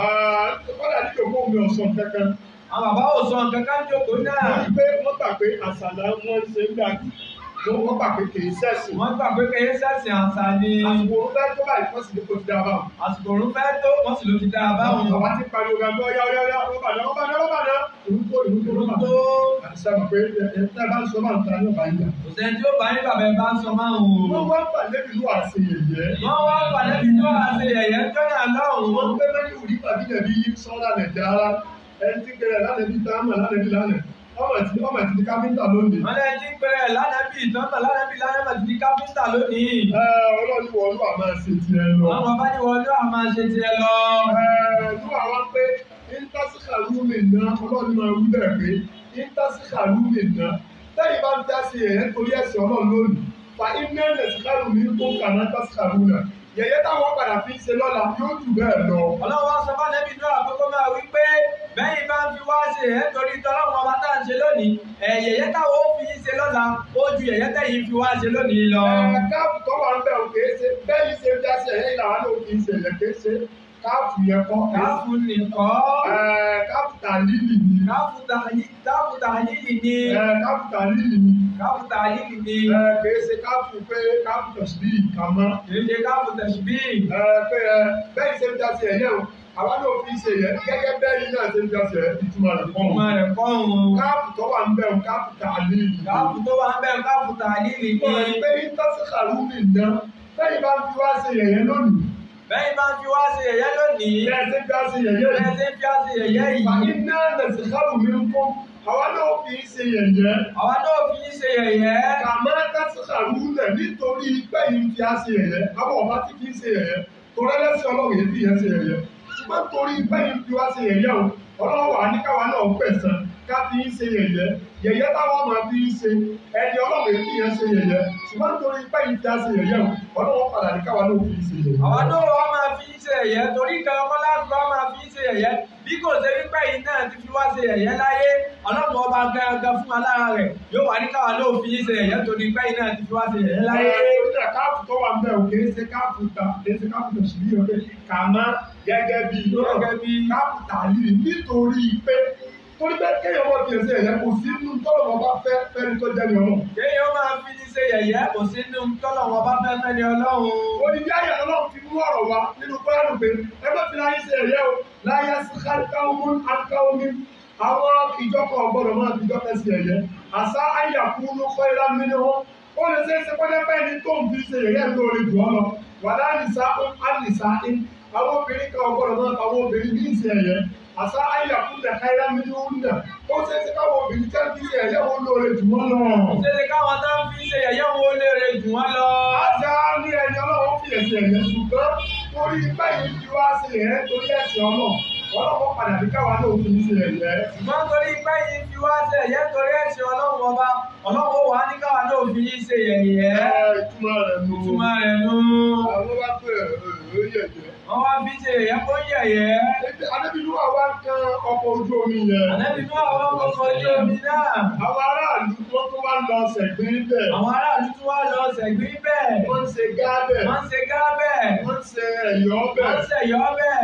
Kọ́dà ní ìjọba omi ọ̀sán kankan. Àwọn bàbá ò sọ nǹkan ká jókòó náà. Wọ́n gbà pé àṣàlà wọn ṣe ń dàgbù. Wọ́n gbà pé kì í ṣẹ̀sìn. Wọ́n gbà pé kì í ṣẹ̀sìn àṣà ni. Àsìkò òun fẹ́ tó báyìí wọ́n sì ní kò ti dáa báwọn. Àsìkò òun fẹ́ tó wọ́n sì ló ti dáa báwọn. Bàbá ti pariwo gan gbọ́ yá rọ́bàdàn. Ìlú tó. Àṣà mọ̀ pé ẹ bá ń sọ máa ń ta ní ọ̀bá yíyà. Kò sẹ́ni tí ó bá ní bàbá ẹ bá ń sọ máa ń wò. Wọ́n wá pàdé ìlú àṣeyẹyẹ. Wọ́n wá pàdé ìlú àṣeyẹyẹ jọ́nà lọ́hùn. Wọ́n gbé mẹ́rin òrí pàdé nàbí sọ́lá nàìjíríà. Ẹni tí kẹrẹ lánàbí táàmù lánàbí lánàá. Ọmọ ti di káfíńtà lónìí. Wọ́n lẹ́yìn tí ń pẹ́rẹ́ lánàbí ìtọ́nà lánàbí ti di káfíńtà lónìí. Ọlọ́run wọ̀ ló àmà ṣe tiẹ̀ lọ. Àwọn bàbá ni wọ́n ló àmà ṣe tiẹ̀ lọ. Ló wà wá pé íńtásíkà lúmi náà Ọlọ́run máa wí bẹ́ẹ̀ pé íńtásíkà lúmi náà lẹ́yìn bá ń dá sí ẹ̀yẹ́ torí ẹ̀sìn Ọlọ́run lónìí. Fa íńtẹ́ẹ̀nẹ̀ síkàlù mi tó kà náà tásíkà lúmi náà. Yẹ̀yẹ́ táwọn padà fi ń ṣe lọ́la yóò jù bẹ́ẹ̀ lọ. Ọlọ́run wá sọ fún Ànábì Nóà àkókò máa wí pé bẹ́yìn bá ń fi wá ṣe ẹ̀ torí tọ́lọ́run ọba tá à ń ṣe lónìí yẹ̀yẹ́ táwọn ó fi ń ṣe lọ́la ó ju yẹ̀yẹ́ tẹ̀yìn fi wá ṣe lónìí lọ. Káàpù tó wà ń bẹ̀ òkè ṣe bẹ́yìn ṣe ń dá sí ẹ̀yẹ́ ìlànà náà kì í ṣe ẹ̀yẹ́ ṣe káàpù yẹn kọ́. Káàpù nìkọ́. Káàpù tàlílì ni. Káàpù tàlílì ni. Káàpù tàlílì ni. Káàpù tàlílì ni. Kìí ṣe káàpù pé káàpù tẹ̀síbí kàmá. Kìí ṣe káàpù tẹ̀síbí. Pé bẹ́yìn ṣe ń dá sí ẹ̀yẹ́ o. Àwọn náà fi ṣe yẹ gẹ́gẹ́ bẹ́yìn náà ṣe ń dá sí ẹ̀yẹ́ ìtumọ̀ rẹ̀ kọ́. Ìtumọ̀ rẹ̀ kọ́ òun. Káàpù tó wà ń bẹ̀ o káàpù tàlílì. Káàpù tó wà ń bẹ̀ o káàpù tàlílì ni. Pé íńtásíkà lúmi náà bẹ́yìn bá ń fi wá ṣe yẹ̀yẹ́ lónìí. Bẹ́yìn bá ń fi wá ṣe yẹ̀yẹ́ lónìí. Bẹ́ẹ̀ ṣe ń fi wá ṣe yẹ̀yẹ́ yìí. Bẹ́ẹ̀ ṣe ń fi wá ṣe yẹ̀yẹ́ yìí. Fàyí náà lẹ̀sìn káàpù mi ń kọ́. Àwa náà fi ń ṣe yẹ̀yẹ́. Àwa náà fi ń ṣe yẹ̀yẹ́. Kàmá tásíkà lúlẹ̀ nítorí pẹ́yìn fi á ṣe yẹ̀yẹ́. Àwọn ọba ti fi ń ṣe yẹ̀yẹ́. Torí ẹlẹ́sìn Ọlọ́run yẹn fi yẹn ṣe yẹ̀yẹ́. Ṣùgbọ́n torí pẹ́yìn fi wá ṣe yẹ̀yẹ́ o. Ọlọ́run wà ní káwa náà pẹ̀sán ká fi ń ṣe yẹ̀yẹ́. Yẹ̀yẹ́ táwọn máa fi ń ṣe ẹni Ọlọ́run yẹn fi yẹn ṣe yẹ̀yẹ́. Ṣùgbọ́n torí pẹ́yìn fi á ṣe yẹ̀yẹ́ o. Ọlọ́run padà ní káwa náà fi ń ṣe yẹ̀yẹ́. Àwa náà wá máa fi ń ṣe yẹ̀yẹ́ torí kan ọmọ láti wá máa fi ń ṣe yẹ̀yẹ́. Bí kò ṣe wípé yìí náà ti fi wá ṣe yẹ̀yẹ́ láyé, Ọlọ́run ọba gangan fún alára rẹ̀ yóò wá ní káwa náà fi ń ṣe yẹ̀yẹ́ torí pé yìí náà ti fi wá ṣe yẹ̀yẹ́ láyé. Káàpù tó wà ń bẹ̀ ò kìí ṣe káàpù tó ṣì ní ọ̀pẹ kàmá gẹ́gẹ́ bí káàpù tàlílì nítorí pé kéèyàn wọ́n fi ẹsẹ̀ ẹ̀yẹ kò sí nínú tọ́lọ̀ wọn bá fẹ́ fẹ́ni tó jẹ́ ní Ọlọ́run. Kéèyàn máa fi ní ṣe yẹ̀yẹ́ kò sí nínú tọ́lọ̀ wọn bá fẹ́ fẹ́ni Ọlọ́run. Odidi ayé Ọlọ́run ti mú ọ̀rọ̀ wá nínú Kùránì pé ẹgbẹ́ fi láyé ṣe ẹ̀yẹ o láyé káwọ́mún akáwọ́mí. Àwọn ìjọkọ̀ ọ̀gbọ́dọ̀ máa fi ìjọkọ̀ sí ẹ̀yẹ. Àṣà ayàkú ló kọ́ ilá mímú wọn. Ó lè ṣe é ṣe pẹ́ẹ́pẹ́ ní tó ń fi ṣe ẹ̀yẹ lórí jù ọ lọ. wàdà nìsa ànìsa àwọn obìnrin kan ọgbọ́dọ̀ náà àwọn obìnrin bí ìsìn ẹ̀yẹ àṣà ayàkúndà káyà mílíọ̀nù ó ṣe é ṣe káwọn obìnrin tẹ́ bí ìsìn ẹ̀yẹ wọn lóore jù wọ́n lọ. Ó ṣe é ṣe káwọn tó ń fi ṣe ẹ̀yẹ wọn lóore jù wọ́n lọ. àṣà ní ẹni ọlọ́run fi ẹ̀sìn ẹ̀yẹ ṣùgbọ́n torí báyìí ti wá sí ẹ̀yẹ torí ẹ̀sìn ọlọ́run padà bí káwa náà fi ṣe ẹ̀yẹ. ṣùgbọ́n torí báyìí fi wá ṣe ẹ̀yẹ torí ẹ̀sìn ọlọ́run ọba ọlọ́run wà ní káwa náà fi ṣe ẹ̀yẹ. ìtumọ̀ rẹ̀ nù. àwọn bá pè é yẹ̀yẹ́. wọ́n wá fi ṣe ẹ̀yẹ fún yẹ̀yẹ́. Adébínú àwa kan ọkọ̀ ojú omi yẹn. Adébínú àwọn ọkọ̀ ojú omi náà. Àwọn aráàlú tó wá lọ sẹ̀gbìn bẹ̀. Àwọn aráàlú tó wá lọ sẹ̀gbìn bẹ̀. Wọ́n ń ṣe gábẹ̀. Wọ́n ń ṣe gábẹ̀. Wọ́n ń ṣe ẹ̀yọ́ bẹ̀. Wọ́n ń ṣe ẹ̀yọ́ bẹ̀.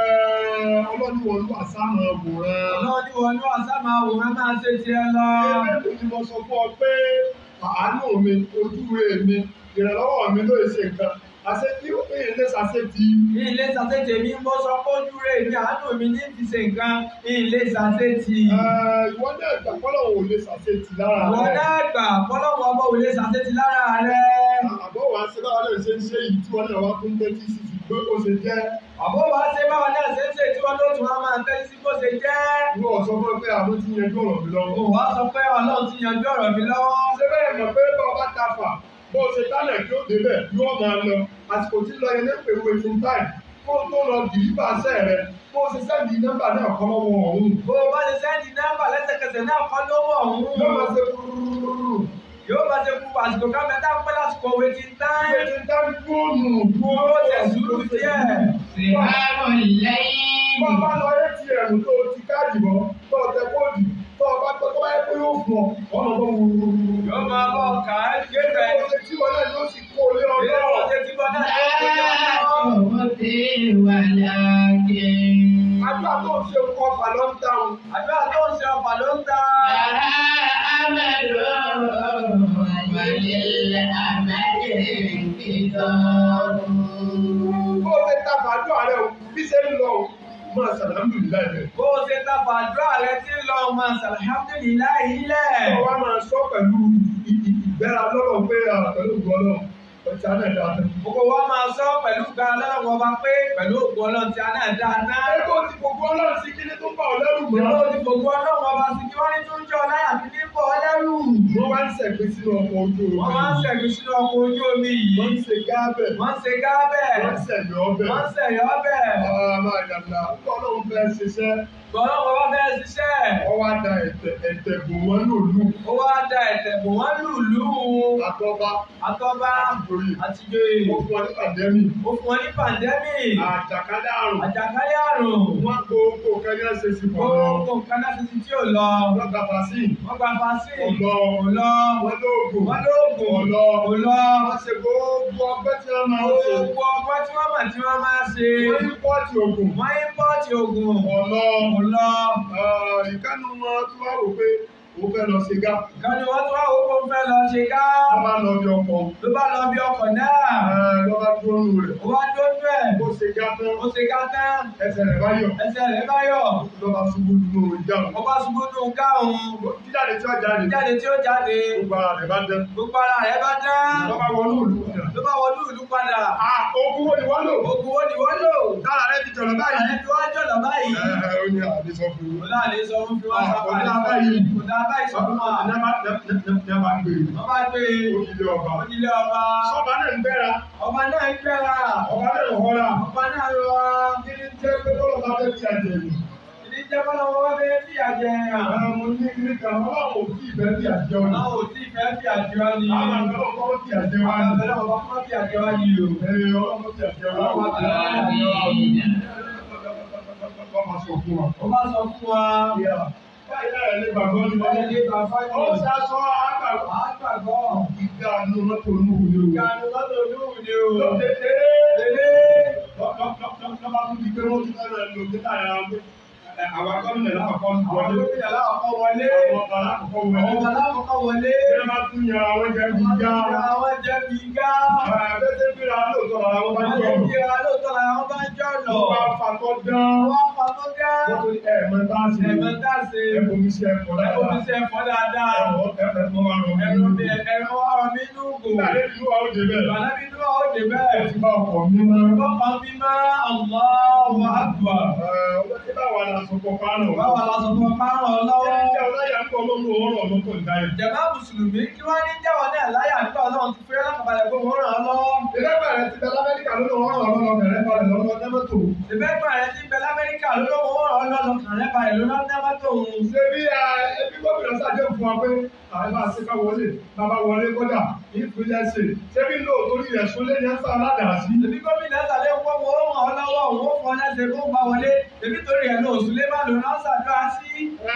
Ọlọ́niwọ̀lú àsámọ̀ wòran. Ọlọ́niwọ̀lú àsámọ̀ wòran máa ṣe tiẹ̀ lọ. Ẹgbẹ́ mi ni mo sọ fún ọ pé àánú mi, ojúure mi, ìrànlọ́wọ́ mi ló ṣe nǹkan. Àṣetí ilé ṣàṣetì. Ilé ṣàṣetì mi mo sọ pé ojúure mi àánú mi ní fi ṣe nǹkan. Ilé ṣàṣetì. Ìwọ náà gbà pọ́lọ́wọ́ ò lè ṣàṣetì lára rẹ̀. Ìwọ náà gbà pọ́lọ́wọ́ ọmọ ò lè ṣàṣetì lára rẹ̀. Àbọ̀ wá ṣe báwa náà ṣe ń ṣe yìí tí wọ́n náà wá tún tẹ́tí sí ti pé ó ṣe jẹ́. Àbọ̀ wá ṣe báwa náà ṣe ń ṣe tí wọ́n tó tún wá máa tẹ́tí sí bó ṣe jẹ́. Ìwọ sọ fún pé àwọn ti yanjú ọ̀rọ̀ mi lọ́wọ́. Òwò á sọ pé Ọlọ́run ti yanjú ọ̀rọ̀ mi lọ́wọ́. Ṣé bẹ́ẹ̀ mọ̀ pé bá ọba tafa bó ṣe tálẹ̀ kí ó débẹ̀ yóò máa lọ àsìkò tí lọ yẹn lépè waiting time kó tó lọ dìlíbà sẹ́ rẹ̀ bó ṣe sẹ́ndì nọ́mbà náà kọ́ lọ́wọ́ ọ̀hún. Bó o bá ṣe sẹ́ndì nọ́mbà lẹ́sẹ̀kẹsẹ̀ náà kọ́ lọ́wọ́ ọ̀hún. Yóò máa ṣe kúrúrúrú. Yóò máa ṣe kúrú àsìkò kámẹ́tà ń pẹ́ lásìkò waiting time. Waiting time fóònù dúró tẹ̀ sùúrù díẹ̀. Ṣèwárò lẹ́yìn. Bọ́ bá lọ ATM tó ti káàdì mọ́ tó tẹ kóòdù tó bá tó bá yẹ pé yóò fún ọ ọ̀nà tó wúru. Yóò máa bọ̀ ká gé bẹ́ẹ̀. Ó ṣe tí wọn náà yóò sì kó lé ọjọ́. Ó ṣe tí wọn náà yóò kó lé ọjọ́. Ó ti wà láàkè. Àdúrà tó ń ṣe ọfà ló ń dáhùn. Àdúrà tó ń ṣe ọfà ló ń dá. Yàrá àmàlò wàlẹ̀ àmàlè ìdánwò. Bó ṣe ta fàdúrà rẹ̀ o, bí ṣe ń lọ o, máa ṣàlámùlíláì rẹ̀. Bó ṣe ta fàdúrà rẹ̀ tí ń lọ máa ṣàlàhámdùlíláì lẹ̀. Ọwọ́ máa sọ pẹ̀lú ìgbéra lọ́rọ̀ pé pẹ̀lú ìgbọ́lọ́ ọjà náà dáadáa. Gbogbo wa máa sọ pẹ̀lú ga Ọlọ́run ọba pé pẹ̀lú ògùn Ọlọ́run tí a náà dáadáa. Ẹgbẹ́ ti gbogbo Ọlọ́run sí kí ní tó ń bá ọ lẹ́rù mọ́. Ìgbà tí gbogbo Ọlọ́run ọba sí kí wọ́n ní tó ń jọ láyà fi ní bọ̀ lẹ́rù. Wọ́n wá ń ṣẹ̀gbẹ́ sínú ọkọ̀ ojú omi. Wọ́n máa ń ṣẹ̀gbẹ́ sínú ọkọ̀ ojú omi yìí. Wọ́n ń ṣe gáábẹ̀. Wọ́n ń ṣe gáábẹ̀. Wọ́n ń ṣẹ̀yọ́ ọbẹ̀. Wọ́n ń ṣẹ̀yọ́ ọbẹ̀. Máa dàgbà Ọlọ́run fẹ́ ṣiṣẹ́. Ọlọ́run ọba fẹ́ ṣiṣẹ́. Wọ́n wá da ẹ̀tẹ̀gùn wọn lòlú. Ó wá da ẹ̀tẹ̀gùn wọn lùlú. Àtọ́ba. Àtọ́ba. Àtìjòyè. Àtìjòyè. Ó fún ọ ní pàndẹ́mì. Ó fún ọ ní pàndẹ́mì. Àjàkálẹ̀ àrùn. Àjàkálẹ̀ àrùn. Wọ́n gbogbo kẹ́yẹ́ ṣe sí pọ̀ lọ. Gbogbo nǹkan náà ṣe sí tí ò lọ. Wọ́n gba fàṣín. Wọ́n gba fàṣín. Ọ̀lọ́. Ọ̀lọ́. Wọ́n lóògùn. Wọ́n lóògùn. Ọ̀lọ́. Ọ̀lọ́. Wọ́n ṣe gbogbo ọgbẹ́ tí wọ́n máa ń ṣe. Gbogbo ọgbẹ́ tí wọ́n mọ̀ tí wọ́n máa ṣe. Wọ́n yí pọ́ọ̀tì ògùn. Wọ́n yí pọ́ọ̀tì ògùn. Ọ̀lọ́. Ọ̀lọ́. Ìkánu wọn tí wọ́n rò pé ó fẹ́ lọ ṣe gá. Ìkànnì wọ́n tí wọ́n wò ó fẹ́ lọ ṣe gá. Wọ́n bá lọ bí ọkọ̀. Ló bá lọ bí ọkọ̀ náà. Lọ́ bá dúró nù rẹ̀. Ó wá dójú ẹ̀. Ó ṣe gá tán. Ó ṣe gá tán. Ẹsẹ̀ rẹ̀ bá yọ̀. Ẹsẹ̀ rẹ̀ bá yọ̀. Lọ́ bá ṣubú nínú ìjà. Ó bá ṣubú nínú ká òun. Jíjáde tí ó jáde. Jáde tí ó jáde. Gbogbo ara rẹ̀ bá dán. Gbogbo ara rẹ̀ bá dán. Lọ́ bá wọnú ìlú padà. Ló bá wọnú ìlú padà. Ogun wo ni wọ́n lò? Ogun wo ni wọ́n lò? Tára rẹ̀ ti jọ̀lọ̀ báyìí. Ààrẹ fi wá jọ̀lọ̀ báyìí. Ó ní àdé sọ fún un. Ó láàlé sọ fún fi wá sábà. Kò dá báyìí. Kò dá báyìí sọ fún wa. Ní a bá gbé. Wọ́n bá gbé Òkìlẹ̀ ọba. onílé ọba. Sọ́ba náà ń gbẹ́ra. Ọba náà ń gbẹ́ra. Ọba náà ń họra. Ọba náà ń rọra. Kí ni jẹ́ pé bọ́lọ̀ bá fẹ́ fi àjẹ́ yìí? Ìdí jẹ́ bọ́lá wọn wá fẹ́ fi àjẹ yàn. Mo ní kíní kan, ọlọ́run ò tí ì fẹ́ fi àjẹ́ ọ ni. Àwọn ò tí ì fẹ́ fi àjẹ wá ní. Àwọn àgbẹ̀ ọkọ̀ ó fi àjẹ́ wá Àwọn ni. àbẹ̀rẹ̀ ọba kọ́ fi àjẹ wá ní o. Ọlọ́run ó fi àjẹ́ wá ni. Wọ́n máa sọ fún wa. Ó bá sọ fún wa. Báyìí náà lè gbàgbọ́ ní Wọ́n lè bá fáyọ̀. Ó ṣaṣọ àgbàgbọ́. Àgbàgbọ́. Ìgbà àánú mọ́tò olúwo ni o. Ìgbàanú lọ́dọ̀ olúwo ni o. Lọ́tẹ̀tẹ̀. Lélẹ́. Lọ́ba tún di pé wọ́n tún fẹ́ lọ sí táyà wọn. Àwọn gómìnà lákọ̀ọ́kọ́ Àwọn wọlé. gómìnà lákọ̀ọ́kọ́ wọlé. Àwọn ọba lákọ̀ọ́kọ́ wọlé. Àwọn ọba lákọ̀ọ́kọ́ wọlé. Ṣé máa tún yan àwọn jẹ́ bí gá? Àwọn jẹ́ bí gá. Bẹ́sẹ̀ fíra lóòótọ́ àwọn bá jọ Àwọn lọ. ìjìyà lóòótọ́ làwọn bá jọ lọ. Wọ́n bá fatọ́ dán. Wọ́n pa tó gá. Wọ́n tún ẹ̀mọ́ tá a ṣe. Ẹ̀mọ́ tá a ṣe. Ẹ̀fọ́ mi ṣe ẹ̀fọ́ dáadáa. Ẹ̀fọ́ mi ṣe ẹ̀fọ́ dáadáa. Ẹ̀fọ́ wa rọ̀ mí. Ẹ̀rọ wa rọ̀ mí nínú ògò. Nígbà tí ìlú wa ó dé bẹ́ẹ̀. Bàlábí inú wa ó dé bẹ́ẹ̀. Tí bá ọkọ̀ mímọ́. Ọkọ̀ mímọ́ Allahu Akbar. Ọlọ́dẹ báwa la sọ pọ̀ pánù. Báwa la sọ fún párọ̀ lọ́wọ́. Ẹ̀jẹ̀ ọláyà ń kọ́ olóńgbò ọ̀rọ̀ ọlọ́kọ̀ ìdáyà. Jàmá Mùsùlùmí kí wọ́n ní jẹ́wọ́ náà láyà nípa Ọlọ́run ti fẹ́ lọ́kàbalẹ̀ pé wọ́n ràn án lọ́wọ́. Ìrẹ́pẹ̀ rẹ̀ ti bẹ l'Amẹ́ríkà lọ́dọ̀ wọ́n ràn ọ́ lọ́wọ́ bẹ̀rẹ̀ balẹ̀ lọ́wọ́ Nẹ́mọ́tò. Ìbẹ́gbọ̀n rẹ̀ ti bẹ l'Amẹ́ríkà lọ́wọ́ wọ́n ràn án lọ́wọ́ kàn rẹ́ balẹ̀ lọ́wọ́ Nẹ́mọ́tò òun. Ṣé bí ẹbí gómìnà ṣàjẹ́ fún wa pé àwọn bá ṣe ká wọlé, bàbá wọlé kọ́dà ìpínlẹ̀ ṣe. Ṣé bí lóò torí rẹ̀ sólé ní ẹ̀sán aládàá sí? Èmi gómìnà ṣàlẹ̀ wọ́n wọ́n ràn án lọ́wọ́ òun ó fọ́n lẹ́sẹ̀ kó ń bá wọlé. Èmi torí ẹ̀ lóò sùlé má lò náà ṣàdúrà sí.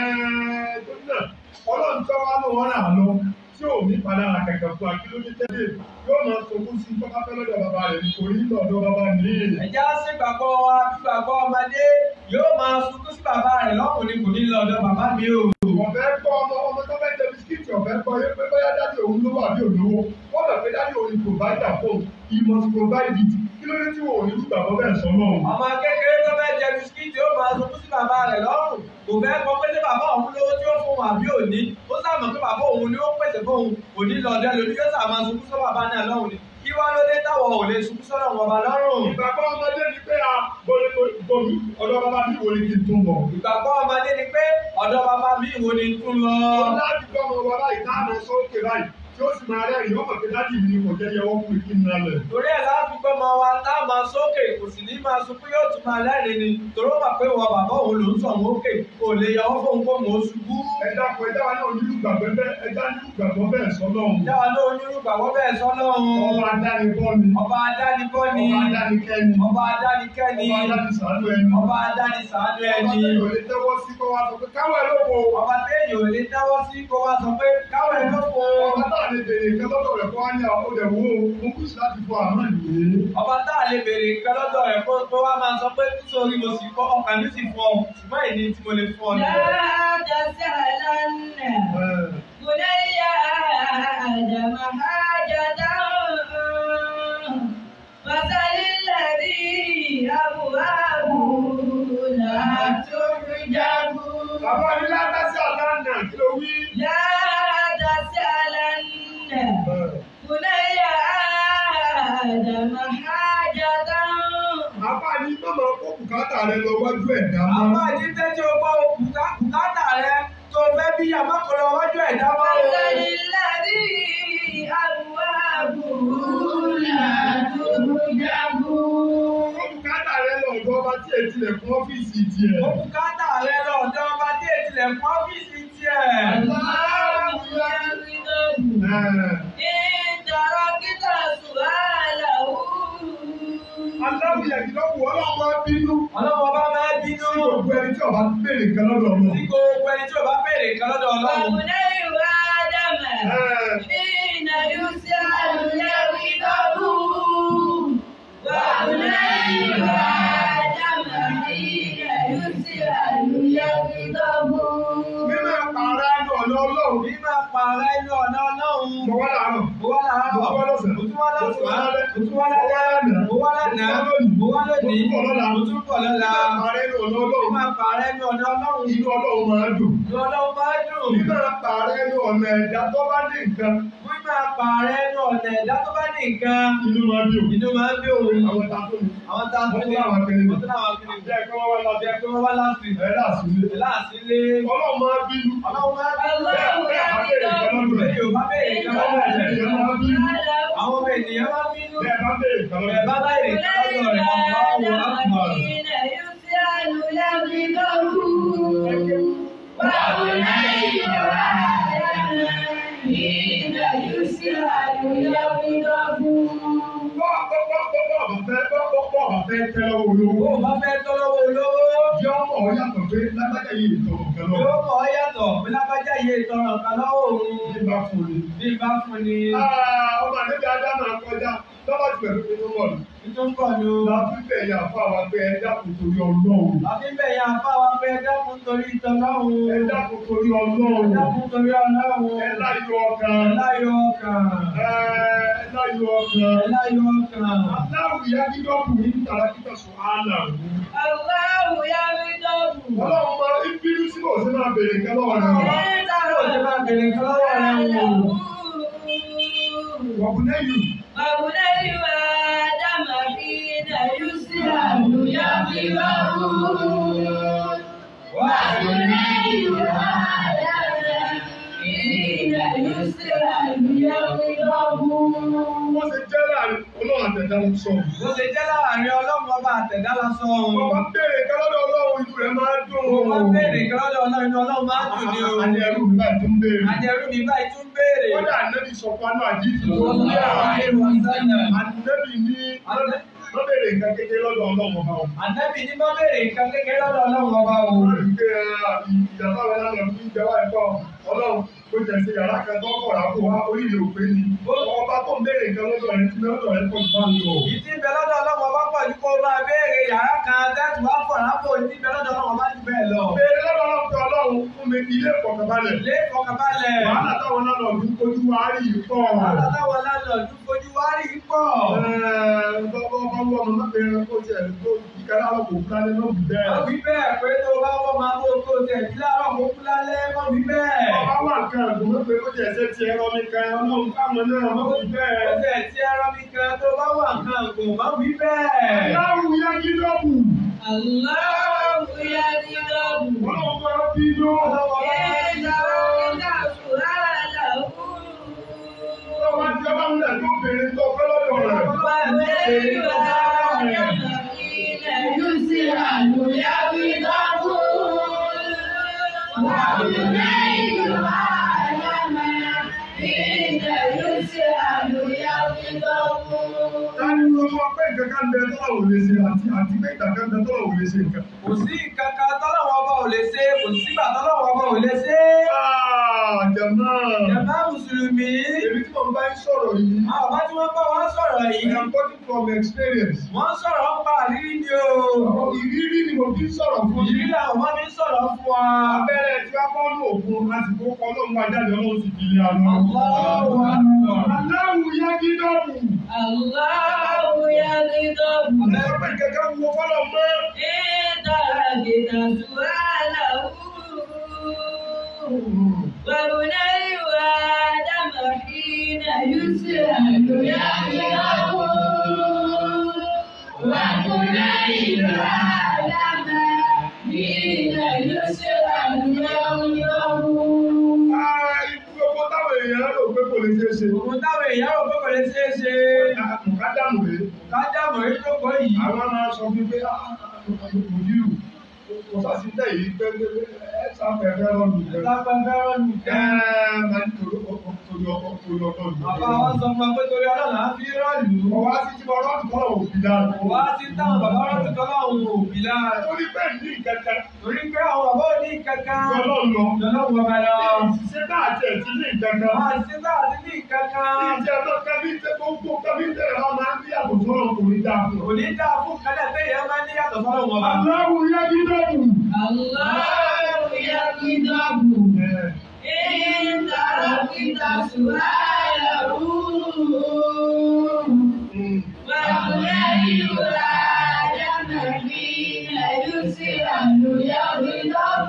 Torí náà, Ọlọ́run tó wá ló wọ́n rà lọ tí ò ní padà kẹ̀kẹ́ fún akílódé tẹ́lẹ̀ yóò máa sọkún sí tọ́ka fẹ́ lọ́dọ̀ bàbá rẹ̀ nítorí lọ́dọ̀ bàbá ní. Ẹ̀já sí gbàgbọ́ wa bí gbàgbọ́ ọmọdé yóò máa sunkún sí bàbá rẹ̀ lọ́kùnrin kò ní lọ́dọ̀ bàbá mi o. Ọ̀fẹ́ gbọ́ ọmọ tó fẹ́ jẹ bisikíìtì ọ̀fẹ́ gbọ́ yé pé bóyá dájú òun lówó àbí òlówó. Wọ́n bẹ̀ pé dájú òun ni provider fún he must provide it. Kí ló dé tí wọ́n ò ní gbàgbọ́ bẹ́ẹ̀ sọ náà? Ọmọ kékeré tó fẹ́ jẹ bisikíìtì ó máa sunkún sí bàbá rẹ̀ lọ́rùn. Kò fẹ́ gbọ́ pé ṣé bàbá òun lówó tí ó fún àbí òní. Ó sàmọ̀ pé bàbá òun ni ó pèsè fóun. Òní lọ́dẹ lóní yóò sàmọ̀ sunkún sọ́ bàbá náà lọ́rùn ni. Kí wá ló dé táwọn ò lè sunkún sọ́dọ̀ wọn bàbá lọ́rùn? Ìgbàgbọ́ ọmọdé ni pé bọ́ọ̀lù ọ̀dọ̀ bàbá mi wò ni kí n tún bọ̀. Ìgbàgbọ́ ọmọdé ni pé ọ̀dọ̀ bàbá mi wo ni tún lọ. Ó láti gbọ́ ọmọ wa báyìí táàmù sókè báyìí tí ó sì máa rẹ́rìn-ín ó mọ̀ pé dájú mi kò jẹ́ yẹwọ́ fún mi kí n nalẹ̀. Torí ẹ̀ láti gbọ́ ọmọ wa tá a máa sókè kò sì ní máa sunkún yóò tún máa lẹ́rìn ni. Torí ó mọ̀ pé wọ bàbá òun ló ń sọ̀ wọ́n òkè kò lè yọwọ́ fóun kó mọ̀ ó ṣubú. Ẹja wa náà onírúgbàgbọ́ bẹ́ẹ̀ sọ́lọ́run. Ẹja wa náà onírúgbàgbọ́ bẹ́ẹ̀ sọ́lọ́run. Ọba adánibọ́ni. Ọba adánibọ́ni. Ọba adánikẹ́ni. Ọba adánikẹ́ni. Ọba adánisàánú ẹni. Ọba adánisàánú ẹni. Ọba téèyàn ò lè tẹ́wọ́ sí kó wá sọ pé káwọ́ ẹ lóko. Ọba téèyàn ò lè tẹ́wọ́ sí kó wá sọ pé káwọ́ ẹ lóko. Ọba táà lè bèrè nǹkan lọ́dọ̀ rẹ̀ kó wá ní àwọn ọdẹ wo mo kú sí láti fọ àmọ́ ìwé. Ọba táà lè bèrè nǹkan lọ́dọ̀ rẹ̀ kó wá máa sọ pé nítorí mo sì kọ́ ọkàn mi sì fọ ṣùgbọ́n èyí tí mo lè fọ ni. لا تسألن بني آدم حاجة فسل الذي أبواب لا تحجب. Bàbá mi látàsí àlànà kí ló wí. لا تسألن بني آدم حاجة. Bàbá ní mọ̀mọ́ kó bùkátà rẹ lọ wájú ẹ̀dá mọ́. Àwọn àjíǹde tí o gbọ́ bùkátà rẹ tó fẹ́ bí àmọ́kọ̀lọ́ wájú ẹ̀dá máa ń wọ. فسل الذي أبواب لا تحجب. Kó bùkátà rẹ lọ ọ̀dọ̀ ọba tí ètí lẹ̀ fún ọ́fíìsì tiẹ̀. Ó bùkátà rẹ lọ́dọ̀ ọba tí ètìlẹ̀ fún ọ́fíìsì tiẹ̀. الله يغضب إن تركت سؤاله. Aláwìyà kí lọ́wọ́ ọlọ́run máa bínú. Ọlọ́run ọba máa bínú. Sí gbogbo ẹni tí ọba béèrè nǹkan lọ́dọ̀ ọlọ́run. Sí gbogbo ẹni tí o bá béèrè nǹkan lọ́dọ̀ Ọlọ́run. وبني آدم حين يسأل يغضب. وبني آدم حين يسأل يغضب. Mímọ̀ àpàrà ẹnu ọ̀nà ọlọ́run. Bí máa pààrọ̀ ẹnu ọ̀nà Ọlọ́run. Mo wá láàárọ̀. Mo wá láàárọ̀. Mo wá lọ́sàn. Mo tún wá lọ́sàn. Mo tún wá Mo wá lálẹ́. lánàá. Mo wá lánàá. Mo wá lónìí. Mo tún bọ̀ lọ́la. Mo tún bọ̀ lọ́la. Àpàrà ẹnu ọ̀nà Bí ọlọ́run. máa pààrọ̀ ẹnu ọ̀nà Ọlọ́run. Inú ọlọ́run máa dùn. Ìlú Ọlọ́run máa dùn. Mímọ̀ àpàrà ẹnu ọ̀nà ẹ̀dá tó bá ní nǹkan. Bí máa pààrọ̀ ẹnu ọ̀nà ẹ̀dá tó bá ní nǹkan. Inú máa dùn. Inú máa ń bí òun. Àwọn ta tó ní. Àwọn tá a tún Wọ́n ní. tún láwọn kiri. Wọ́n tún láwọn kiri. Jẹ́ kí wọ́n wá lọ. Jẹ́ pé wọ́n wá láti. Ẹ láàsílẹ̀. Láàsílé. Ọlọ́run máa bínú. Ọlọ́run máa bínú. الله يغضب Bẹ́ẹ̀ni ò bá béèrè nǹkan lọ́dọ̀ rẹ̀. Ẹ̀yẹ́ máa bínú. Àwọn ọmọ ènìyàn máa bínú. Bẹ́ẹ̀ bá béèrè nǹkan lọ́dọ̀ Bẹ́ẹ̀ bá béèrè بني nǹkan lọ́dọ̀ rẹ̀. Allahu آدم Akbar. حين يسأل يغضب. وبني آدم حين يسأل يغضب. Ọ̀fẹ́ tẹ́ lọ́wọ́ olówó. Bó o bá fẹ́ tọ́ lọ́wọ́ olówó, Jọ́ mọ̀ ọ́ yàtọ̀ pé lágbájá yìí tọ̀ ọ̀kan lọ. yóò mọ̀ ọ́ yàtọ̀ pé lágbájá yé tọrọ kan lọ́wọ́ òun. Bí bá fún ni. Bí bá fún ni, Ọmọ àdébí ajá máa kọjá lọ́wọ́ ti pẹ̀lú inú bọ̀lù. nítorí pọ̀ ni o. Láti bẹ̀yà fún àwọn pé ẹ dákun torí Ọlọ́run. Àfi bẹ́ẹ̀ yà fún àwọn pé ẹ dákun torí ìtọ́lọ́run. Ẹ dákun torí Ẹ Ọlọ́run. dákun torí Ọlọ́run. Ẹ láyọ̀ ọkàn. Ẹ láyọ̀ ọkàn. Ẹ láyọ̀ ọkàn. Ẹ láyọ̀ ọkàn. Aláwìyá dídọ́kù ní tàrà kíkà sùn áàlà. الله يغضب. Ọlọ́run máa ń bínú sí bò sí máa bèrè nǹkan lọ́wọ́ rẹ̀ wá. Táyọ̀ ṣe máa bèrè nǹkan lọ́wọ́ rẹ̀ wò. Wọ̀bùnẹ́yù. وبني Ọlọ́run àtẹ̀dá ló sọ. Bó ṣe jẹ́ láàrin Ọlọ́run ọba àtẹ̀dá lásán òun. Ọba béèrè kan lọ́dọ̀ Ọlọ́run inú rẹ̀ máa dùn. Mo máa ń béèrè kan lọ́dọ̀ Ọlọ́run inú Ọlọ́run máa ń dùn ní o. Àjẹrù mi báyìí tún béèrè. Àjẹrù mi báyìí tún béèrè. Kódà ànábì sọ fún àná àdìsí tó Ọlọ́run ní àwọn àìrò àṣánà. ànábì ní wọ́n béèrè nǹkan kékeré lọ́dọ̀ Ọlọ́run ọba o. Ànábì ní bá béèrè nǹkan kékeré lọ́dọ̀ Ọlọ́run ọba o. Wọ́n rí pé ìjàmbá rẹ̀ lánàá fún ìjẹwà ẹ̀kọ́ Ọlọ́run tó jẹ́ sí yàrá kan tó kọ̀ lápò wá orílẹ̀ òpé ni. Ọba tó ń béèrè nǹkan lọ́dọ̀ rẹ̀ tí lọ́dọ̀ rẹ̀ pọ̀ jù bá ń lọ. Ìdí ń bẹ lọ́dọ̀ Ọlọ́run ọba pọ̀ ju kó máa béèrè yàrá kan tẹ́tù wá pọ̀ lápò ìdí ń bẹ lọ́dọ̀ Ọlọ́run ọba jù bẹ́ẹ̀ lọ. Béèrè lọ́dọ̀ Ọlọ́run pé Ọlọ́run fún mi ilé ìfọ̀kànbalẹ̀. Ilé ìfọkànbalẹ̀. Wàhálà táwọn lánàá ọdún kojú wa rí yìí pọ̀. Wàhálà táwọn lálọ́ọ̀dún fojú wá rí pọ̀. Bọ́bọ́ wọ́n ọmọ náà bẹ̀rẹ̀ kó tiẹ̀ tó ìkárá ọkọ̀ òkúta ní náà bẹ́ẹ̀. Má wí bẹ́ẹ̀ pé tó bá wọ́n máa bó tó tẹ̀ sí láàárọ̀ kó kú lálẹ́ má wí bẹ́ẹ̀. Ọba wà kan àgùn mọ́ pé ó jẹ́ ẹsẹ̀ ti ẹ̀rọ mi kan Ọlọ́run káwọn náà mọ́ bí Ó bẹ́ẹ̀. tẹ̀ sí ẹran mi kan tó bá wà nǹkan gùn má wí bẹ́ẹ̀. Láwù yá kí lọ́bù. Allahu yadidahu. Ọlọ́run bá bí ló. Ọba tí ọba ń lẹ̀ tó bèrè tó fẹ́ lọ́dọ̀ rẹ̀. Láti ló mọ pé nǹkan kan bẹ tọ́lá ò lè ṣe àti pé ìgbà kan bẹ tọ́lá ò lè ṣe nǹkan. Kò sí nǹkan kan tọ́lọ́wọ́ ọba ò lè ṣe, kò sígbà tọ́lọ́wọ́ ọba ò lè ṣe. Jẹ̀mọ́. Jàmbá Mùsùlùmí. Èmi tí mo bá ń sọ̀rọ̀ yìí. Àwọn bá tí wọ́n bá wọn sọ̀rọ̀ I yìí. am talking from experience. Wọ́n sọ̀rọ̀ ń pa àrírí ni o. Ìrírí ni mo fi ń sọ̀rọ̀ fún yín. Ìrírí làwọn máa fi ń sọ̀rọ̀ fún wa. Abẹ́rẹ́ tí wọ́n bọ́ ní òkun àsìkò kan ló ń wá jáde ọlọ́run sì fi lé àná. Allahu Akbar. Aláwù yá kí dọ́ọ̀bù. Allahu yadidahu. Àbẹ́rẹ́ pé kẹ̀kẹ́ wo fọ́lọ̀ mọ́. وبني آدم حين يسأل يعلمه وبني آدم حين يسأل يعلمه. Gbogbo táwọn èèyàn rò pé kò lè ṣeé ṣe. Òun táwọn èèyàn ò gbọ́dọ̀ lè ṣeé ṣe. Mùkádàmù rèé. Kájàmọ̀ èyí tó kọ́ yìí. Àwọn máa sọ fún pé òyìnbó kò sásì tẹ̀ yìí pé ẹ sáfẹ́ fẹ́ lọ́dún jẹ́. Lápẹ́ fẹ́ràn nù jẹ́. Máa ń torí ọlọ́dún. Bàbá wa sọ fún wa pé torí ọlọ́run á fi rọ́ọ̀lù. Ọwọ́ á sì ti bọ́ lọ́dún tọ́lọ̀ òbí dáa. Wá sí táwọn bàbá rántí tọ́lọ́run òbí lára. Torí bẹ́ẹ̀ ní ìkẹ́kẹ́. Torí pé àwọn bàbá ò ní kankan. Ọlọ́run lọ. Lọ́lọ́run ọba lọ. Ṣé náà tẹ̀ sí ní ìkẹ́kẹ́? Àwọn àṣìṣe náà ti ní kankan. Ìjẹ́ lọ kẹ́bí tẹ́ gbogbo kẹ́bí tẹ́ ẹ̀ máa ń bí àbùtọ́ ọkùnrin dáa fún. Kò ní dáa fún kálẹ̀ pé èèyàn máa ń ní yàtọ̀ sọ́lọ́run ọba. Aláwù yá kí dọ́ọ̀bù. Allahu yadidahu. إن ربك سؤاله وبني آدم حين يسأل يغضب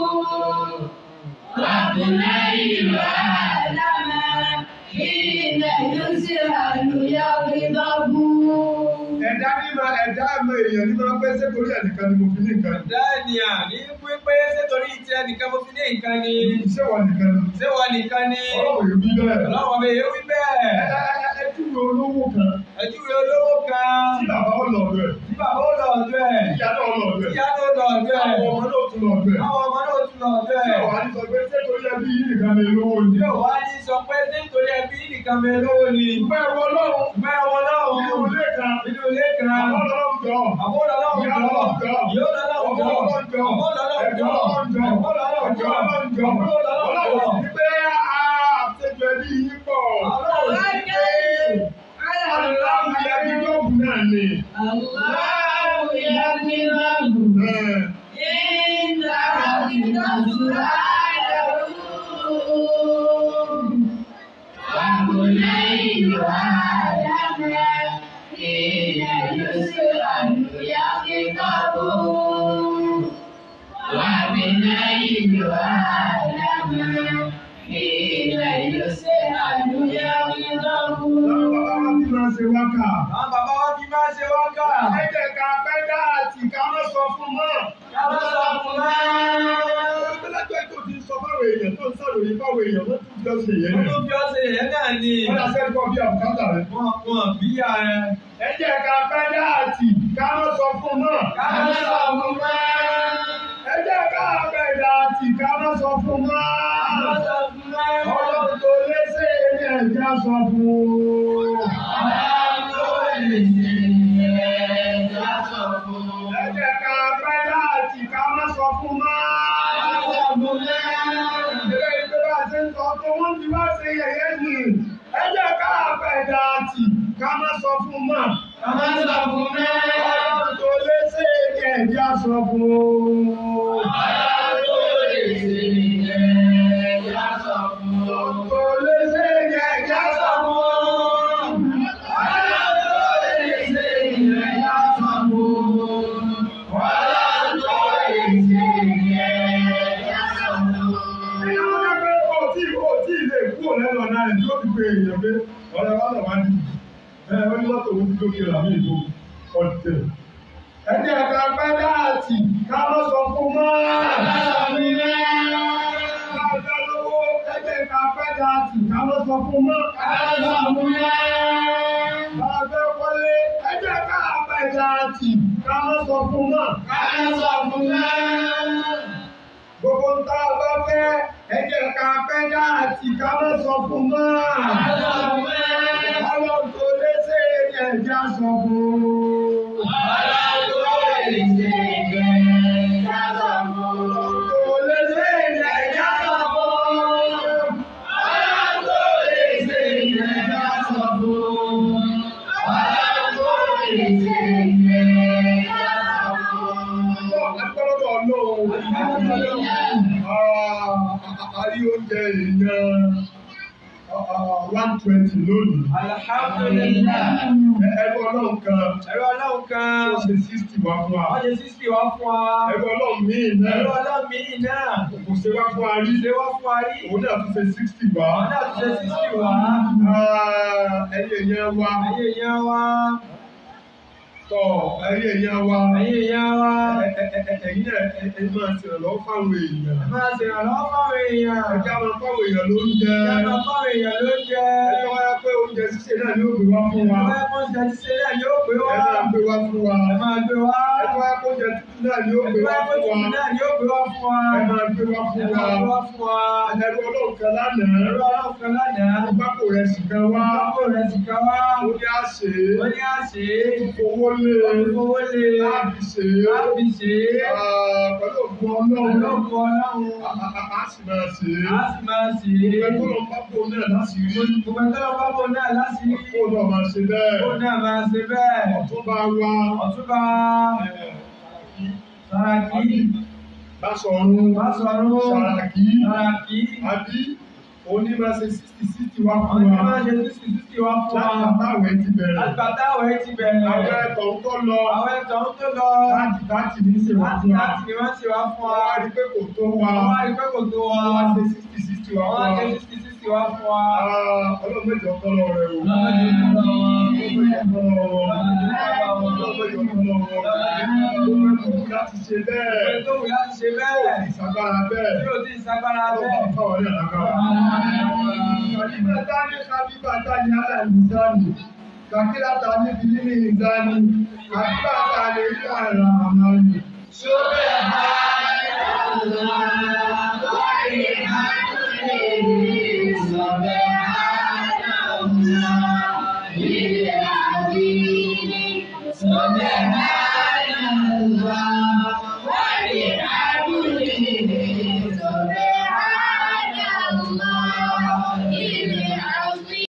وبني آدم حين يسأل يغضب. Ẹ̀dá ẹ̀mọ èèyàn ní máa pẹ́ sí torí ẹnìkan ni mo fi ní nǹkan. Dáníà ní pípé ṣé torí ti ẹnìkan mo fi ní nǹkan ni. Ṣé wà nìkan ni? Ṣé wọ́n nìkan ni? Ọlọ́run yóò bí bẹ́ẹ̀. Ọlọ́run ọba èyí wí bẹ́ẹ̀. Ẹjúwe olówó kan. Ẹjúwe olówó kan. Tí bàbá ó lọ ọ̀dọ̀ ẹ̀. Tí bàbá ó lọ ọ̀dọ̀ ẹ̀. Ìyá náà lọ ọ̀dọ̀ ẹ̀. Ìyá tó lọ ọ̀dọ̀ ẹ̀. Àwọn ọmọ náà tún lọ ọ̀dọ̀ ẹ̀. Àwọn ọmọ náà tún lọ ọ̀dọ̀ Ṣé ẹ̀. wà ní sọ pé ṣé torí ẹbí yìí nìkan ni olówó ni? Yóò wá ní sọ pé nítorí ẹbí nìkan mi lówó ni. Bẹ́ẹ̀ wọ lọ́wọ́. Bẹ́ẹ̀ wọn náà Nínú ilé kan. nínú ilé kan. Àwọn ọlọ́run jọ. Àbó lọ́lọ́run jọ. Yóò lọ́lọ́run jọ. Àbó lọ́lọ́run jọ. Àbó lọ́lọ́run jọ. Àbó lọ́lọ́run jọ. Pé àṣejù ẹbí yìí pọ̀. Ọlọ́run ti pé. Aláwọ̀ yẹ kí lóògùn náà ni. Allahu yadidahu. إن ربك سؤاله وبني آدم حين يسأل يغضب وبني آدم حين يسأل يغضب. Àwọn bàbá wa fi máa ṣe wákà. Ẹ̀jẹ̀ ká pẹ́dà àti ká má sọ fún mọ́. Ká má sọ fún máa. Ẹgbẹ́lẹ́gbẹ́ tó ti sọ fáwọn èèyàn tó ń sàròyé fáwọn èèyàn wọ́n tún fi ọ́ ṣe yẹn Wọ́n náà. tó fi ọ́ ṣe yẹn náà ni. Wọ́n yà sẹ́ni kọ́ bí àbùkátà rẹ̀. Wọ́n bí ya rẹ̀. Ẹ jẹ́ ká fẹ́ dáàtì ká má sọ fún náà. Ká má sọ fún mọ́. Ẹ jẹ́ ká fẹ́ dáàtì ká má sọ fún náà. Ká má sọ fún mọ́. Ọlọ́run tó léṣe ní ẹ̀jẹ̀ sọ fún. Ọlọ́run tó lè ṣe ẹ̀jẹ̀ sọ fún. Ẹ jẹ́ ká fẹ́ dáàtì ká má sọ fún náà. Ká má sọ fún mọ́. Ilé ìgbé bá ṣe ń sọ tó wọ́n ti wá ṣe yẹ̀yẹ́ ni. Ẹ jẹ́ ká fẹ́ dáàtì ká má sọ fún náà. Ká má sọ fún mọ́. Ọlọ́run tó léṣe ní ẹ̀jẹ̀ sọ fún. Ọlọ́run tó lè ṣe ẹ̀jẹ̀ sọ fún. Tó léṣe ní ẹ̀jẹ̀ sọ fún. Ọlọ́run tó lè ṣe ẹ̀jẹ̀ sọ fún. Ọlọ́run tó lè ṣe ẹ̀jẹ̀ sọ fún. Ìyá wọn pé ó tí lè kúrò lẹ́nu ọ̀nà rẹ̀ tí ó fi pe èèyàn pé ọ̀rẹ́ wa lọ wá ní. Ó ní mọ́tò òun ti lókè rà mí ìbò ọ̀tẹ̀. Ẹni ẹ̀ka pẹ́ dáàtì ká lọ sọ fún mọ́. Káàkiri lówó ẹni ẹ̀ka pẹ́ dáàtì ká lọ sọ fún mọ́. Káàkiri wọlé ẹni ẹ̀ka pẹ́ dáàtì ká lọ sọ fún mọ́. Gbogbo ń tá a bá fẹ́ ẹni ẹ̀ka pẹ́ dáàtì ká lọ sọ fún mọ́. Ọlọ́run tó léṣe ní ẹ̀jẹ̀ sọ fún. Àrí oúnjẹ èèyàn 120 lónìí. Alhamdulillah. Ẹgbẹ́ Ọlọ́run kan. Ẹ̀rọ Ọlọ́run kan. Ó ṣe 60 wá fún wa. Wọ́n ṣe 60 wá fún wa. Ẹgbẹ́ Ọlọ́run míì náà. Ẹ̀rọ Ọlọ́run míì náà. Kò ṣe wá fún wa rí. Ṣé wá fún wa rí? Òun náà tún ṣe 60 wá. Àwọn náà tún ṣe 60 wá. Ẹ̀yin èèyàn wa. Ẹ̀yin èèyàn wa. Tọ́ ẹ̀yin èèyàn wa. Ẹ̀yin èèyàn wa. Ẹ̀yin náà ẹ máa ṣèrànlọ́wọ́ fáwọn èèyàn. Ẹ máa ṣèrànlọ́wọ́ fáwọn èèyàn. Ẹja máa fáwọn èèyàn lóúnjẹ. Ẹ máa fáwọn èèyàn lóúnjẹ. Ẹjọ́ wáyá pé oúnjẹ ṣíṣe náà ni ó gbé wá fún wa. Ẹ máa oúnjẹ ṣíṣe náà yóò gbé wá. Ẹ máa gbé wá fún wa. Ẹ máa gbé wá. Ẹjọ́ wáyá pé oúnjẹ tútù náà ni ó gbé wá fún wa. náà yóò gbé wá fún wa. Ẹ máa gbé wá fún Ẹ máa gbé wa. wá fún wa. Ẹ̀rọ Ọlọ́run kan lánàá. Ẹ̀rọ Ọlọ́run kan lánàá. Pápó rẹ̀ sì kan wá. Pápó rẹ̀ sì kan wá. Ó ní àṣẹ. Ó ní àṣẹ. Owó lé. Owó lé. Láàbì ṣe. Láàbì ṣe. Pẹ̀lú ògùn Ọlọ́run. Pẹ̀lú ògùn Ọlọ́run. A sì máa ṣe. A sì máa ṣe. Gbogbo ẹgbẹ́ pápó náà láti rí. Gbogbo ẹgbẹ́ pápó náà láti rí. Ó náà máa ṣe bẹ́ẹ̀. Ó náà máa ṣe bẹ́ẹ̀. Ọ̀túnba wa. Ọ̀túnba. Sàràkí. Báṣọ̀run. Báṣọ̀run. Sàràkí. Sàràkí. Àbí onímọ̀ ṣe 60 wá fún wa. Onímọ̀ ṣe 60 wá fún wa. Látàtàwẹ̀ ti bẹ̀rẹ̀. Látàtàwẹ̀ ti bẹ̀rẹ̀. Àwọn ẹ̀tọ́ ń tó lọ. Àwọn ẹ̀tọ́ ń tó lọ. Láti ní ṣe wá fún wa. Láti ní wọ́n ṣe wá fún wa. Wọ́n á rí pé kò tó wa. Wọ́n á rí pé kò tó wa. Wọ́n á ṣe 60 wá fún wa. Wọ́n á ṣe 60 wá fún wa. Ọlọ́run méjì ọkọ lọ rẹ̀ o. Láti ṣe bẹ́ẹ̀. Tó wù láti ṣe bẹ́ẹ̀. Ìsagbára bẹ́ẹ̀. Tí ò tí ìsagbára bẹ́ẹ̀. Fáwọn ní àlágbára. Kàdíbà dání kábíbà dání aláìsàní. Kàkílá ta níbi nínú ìdání. Kàdíbà dání ìlú àrà àmàlì. Sóbẹ̀ ha Allah, wáyé ha lè sọ̀bẹ̀ ha Allah, ilé àbí. Sóbẹ̀ ha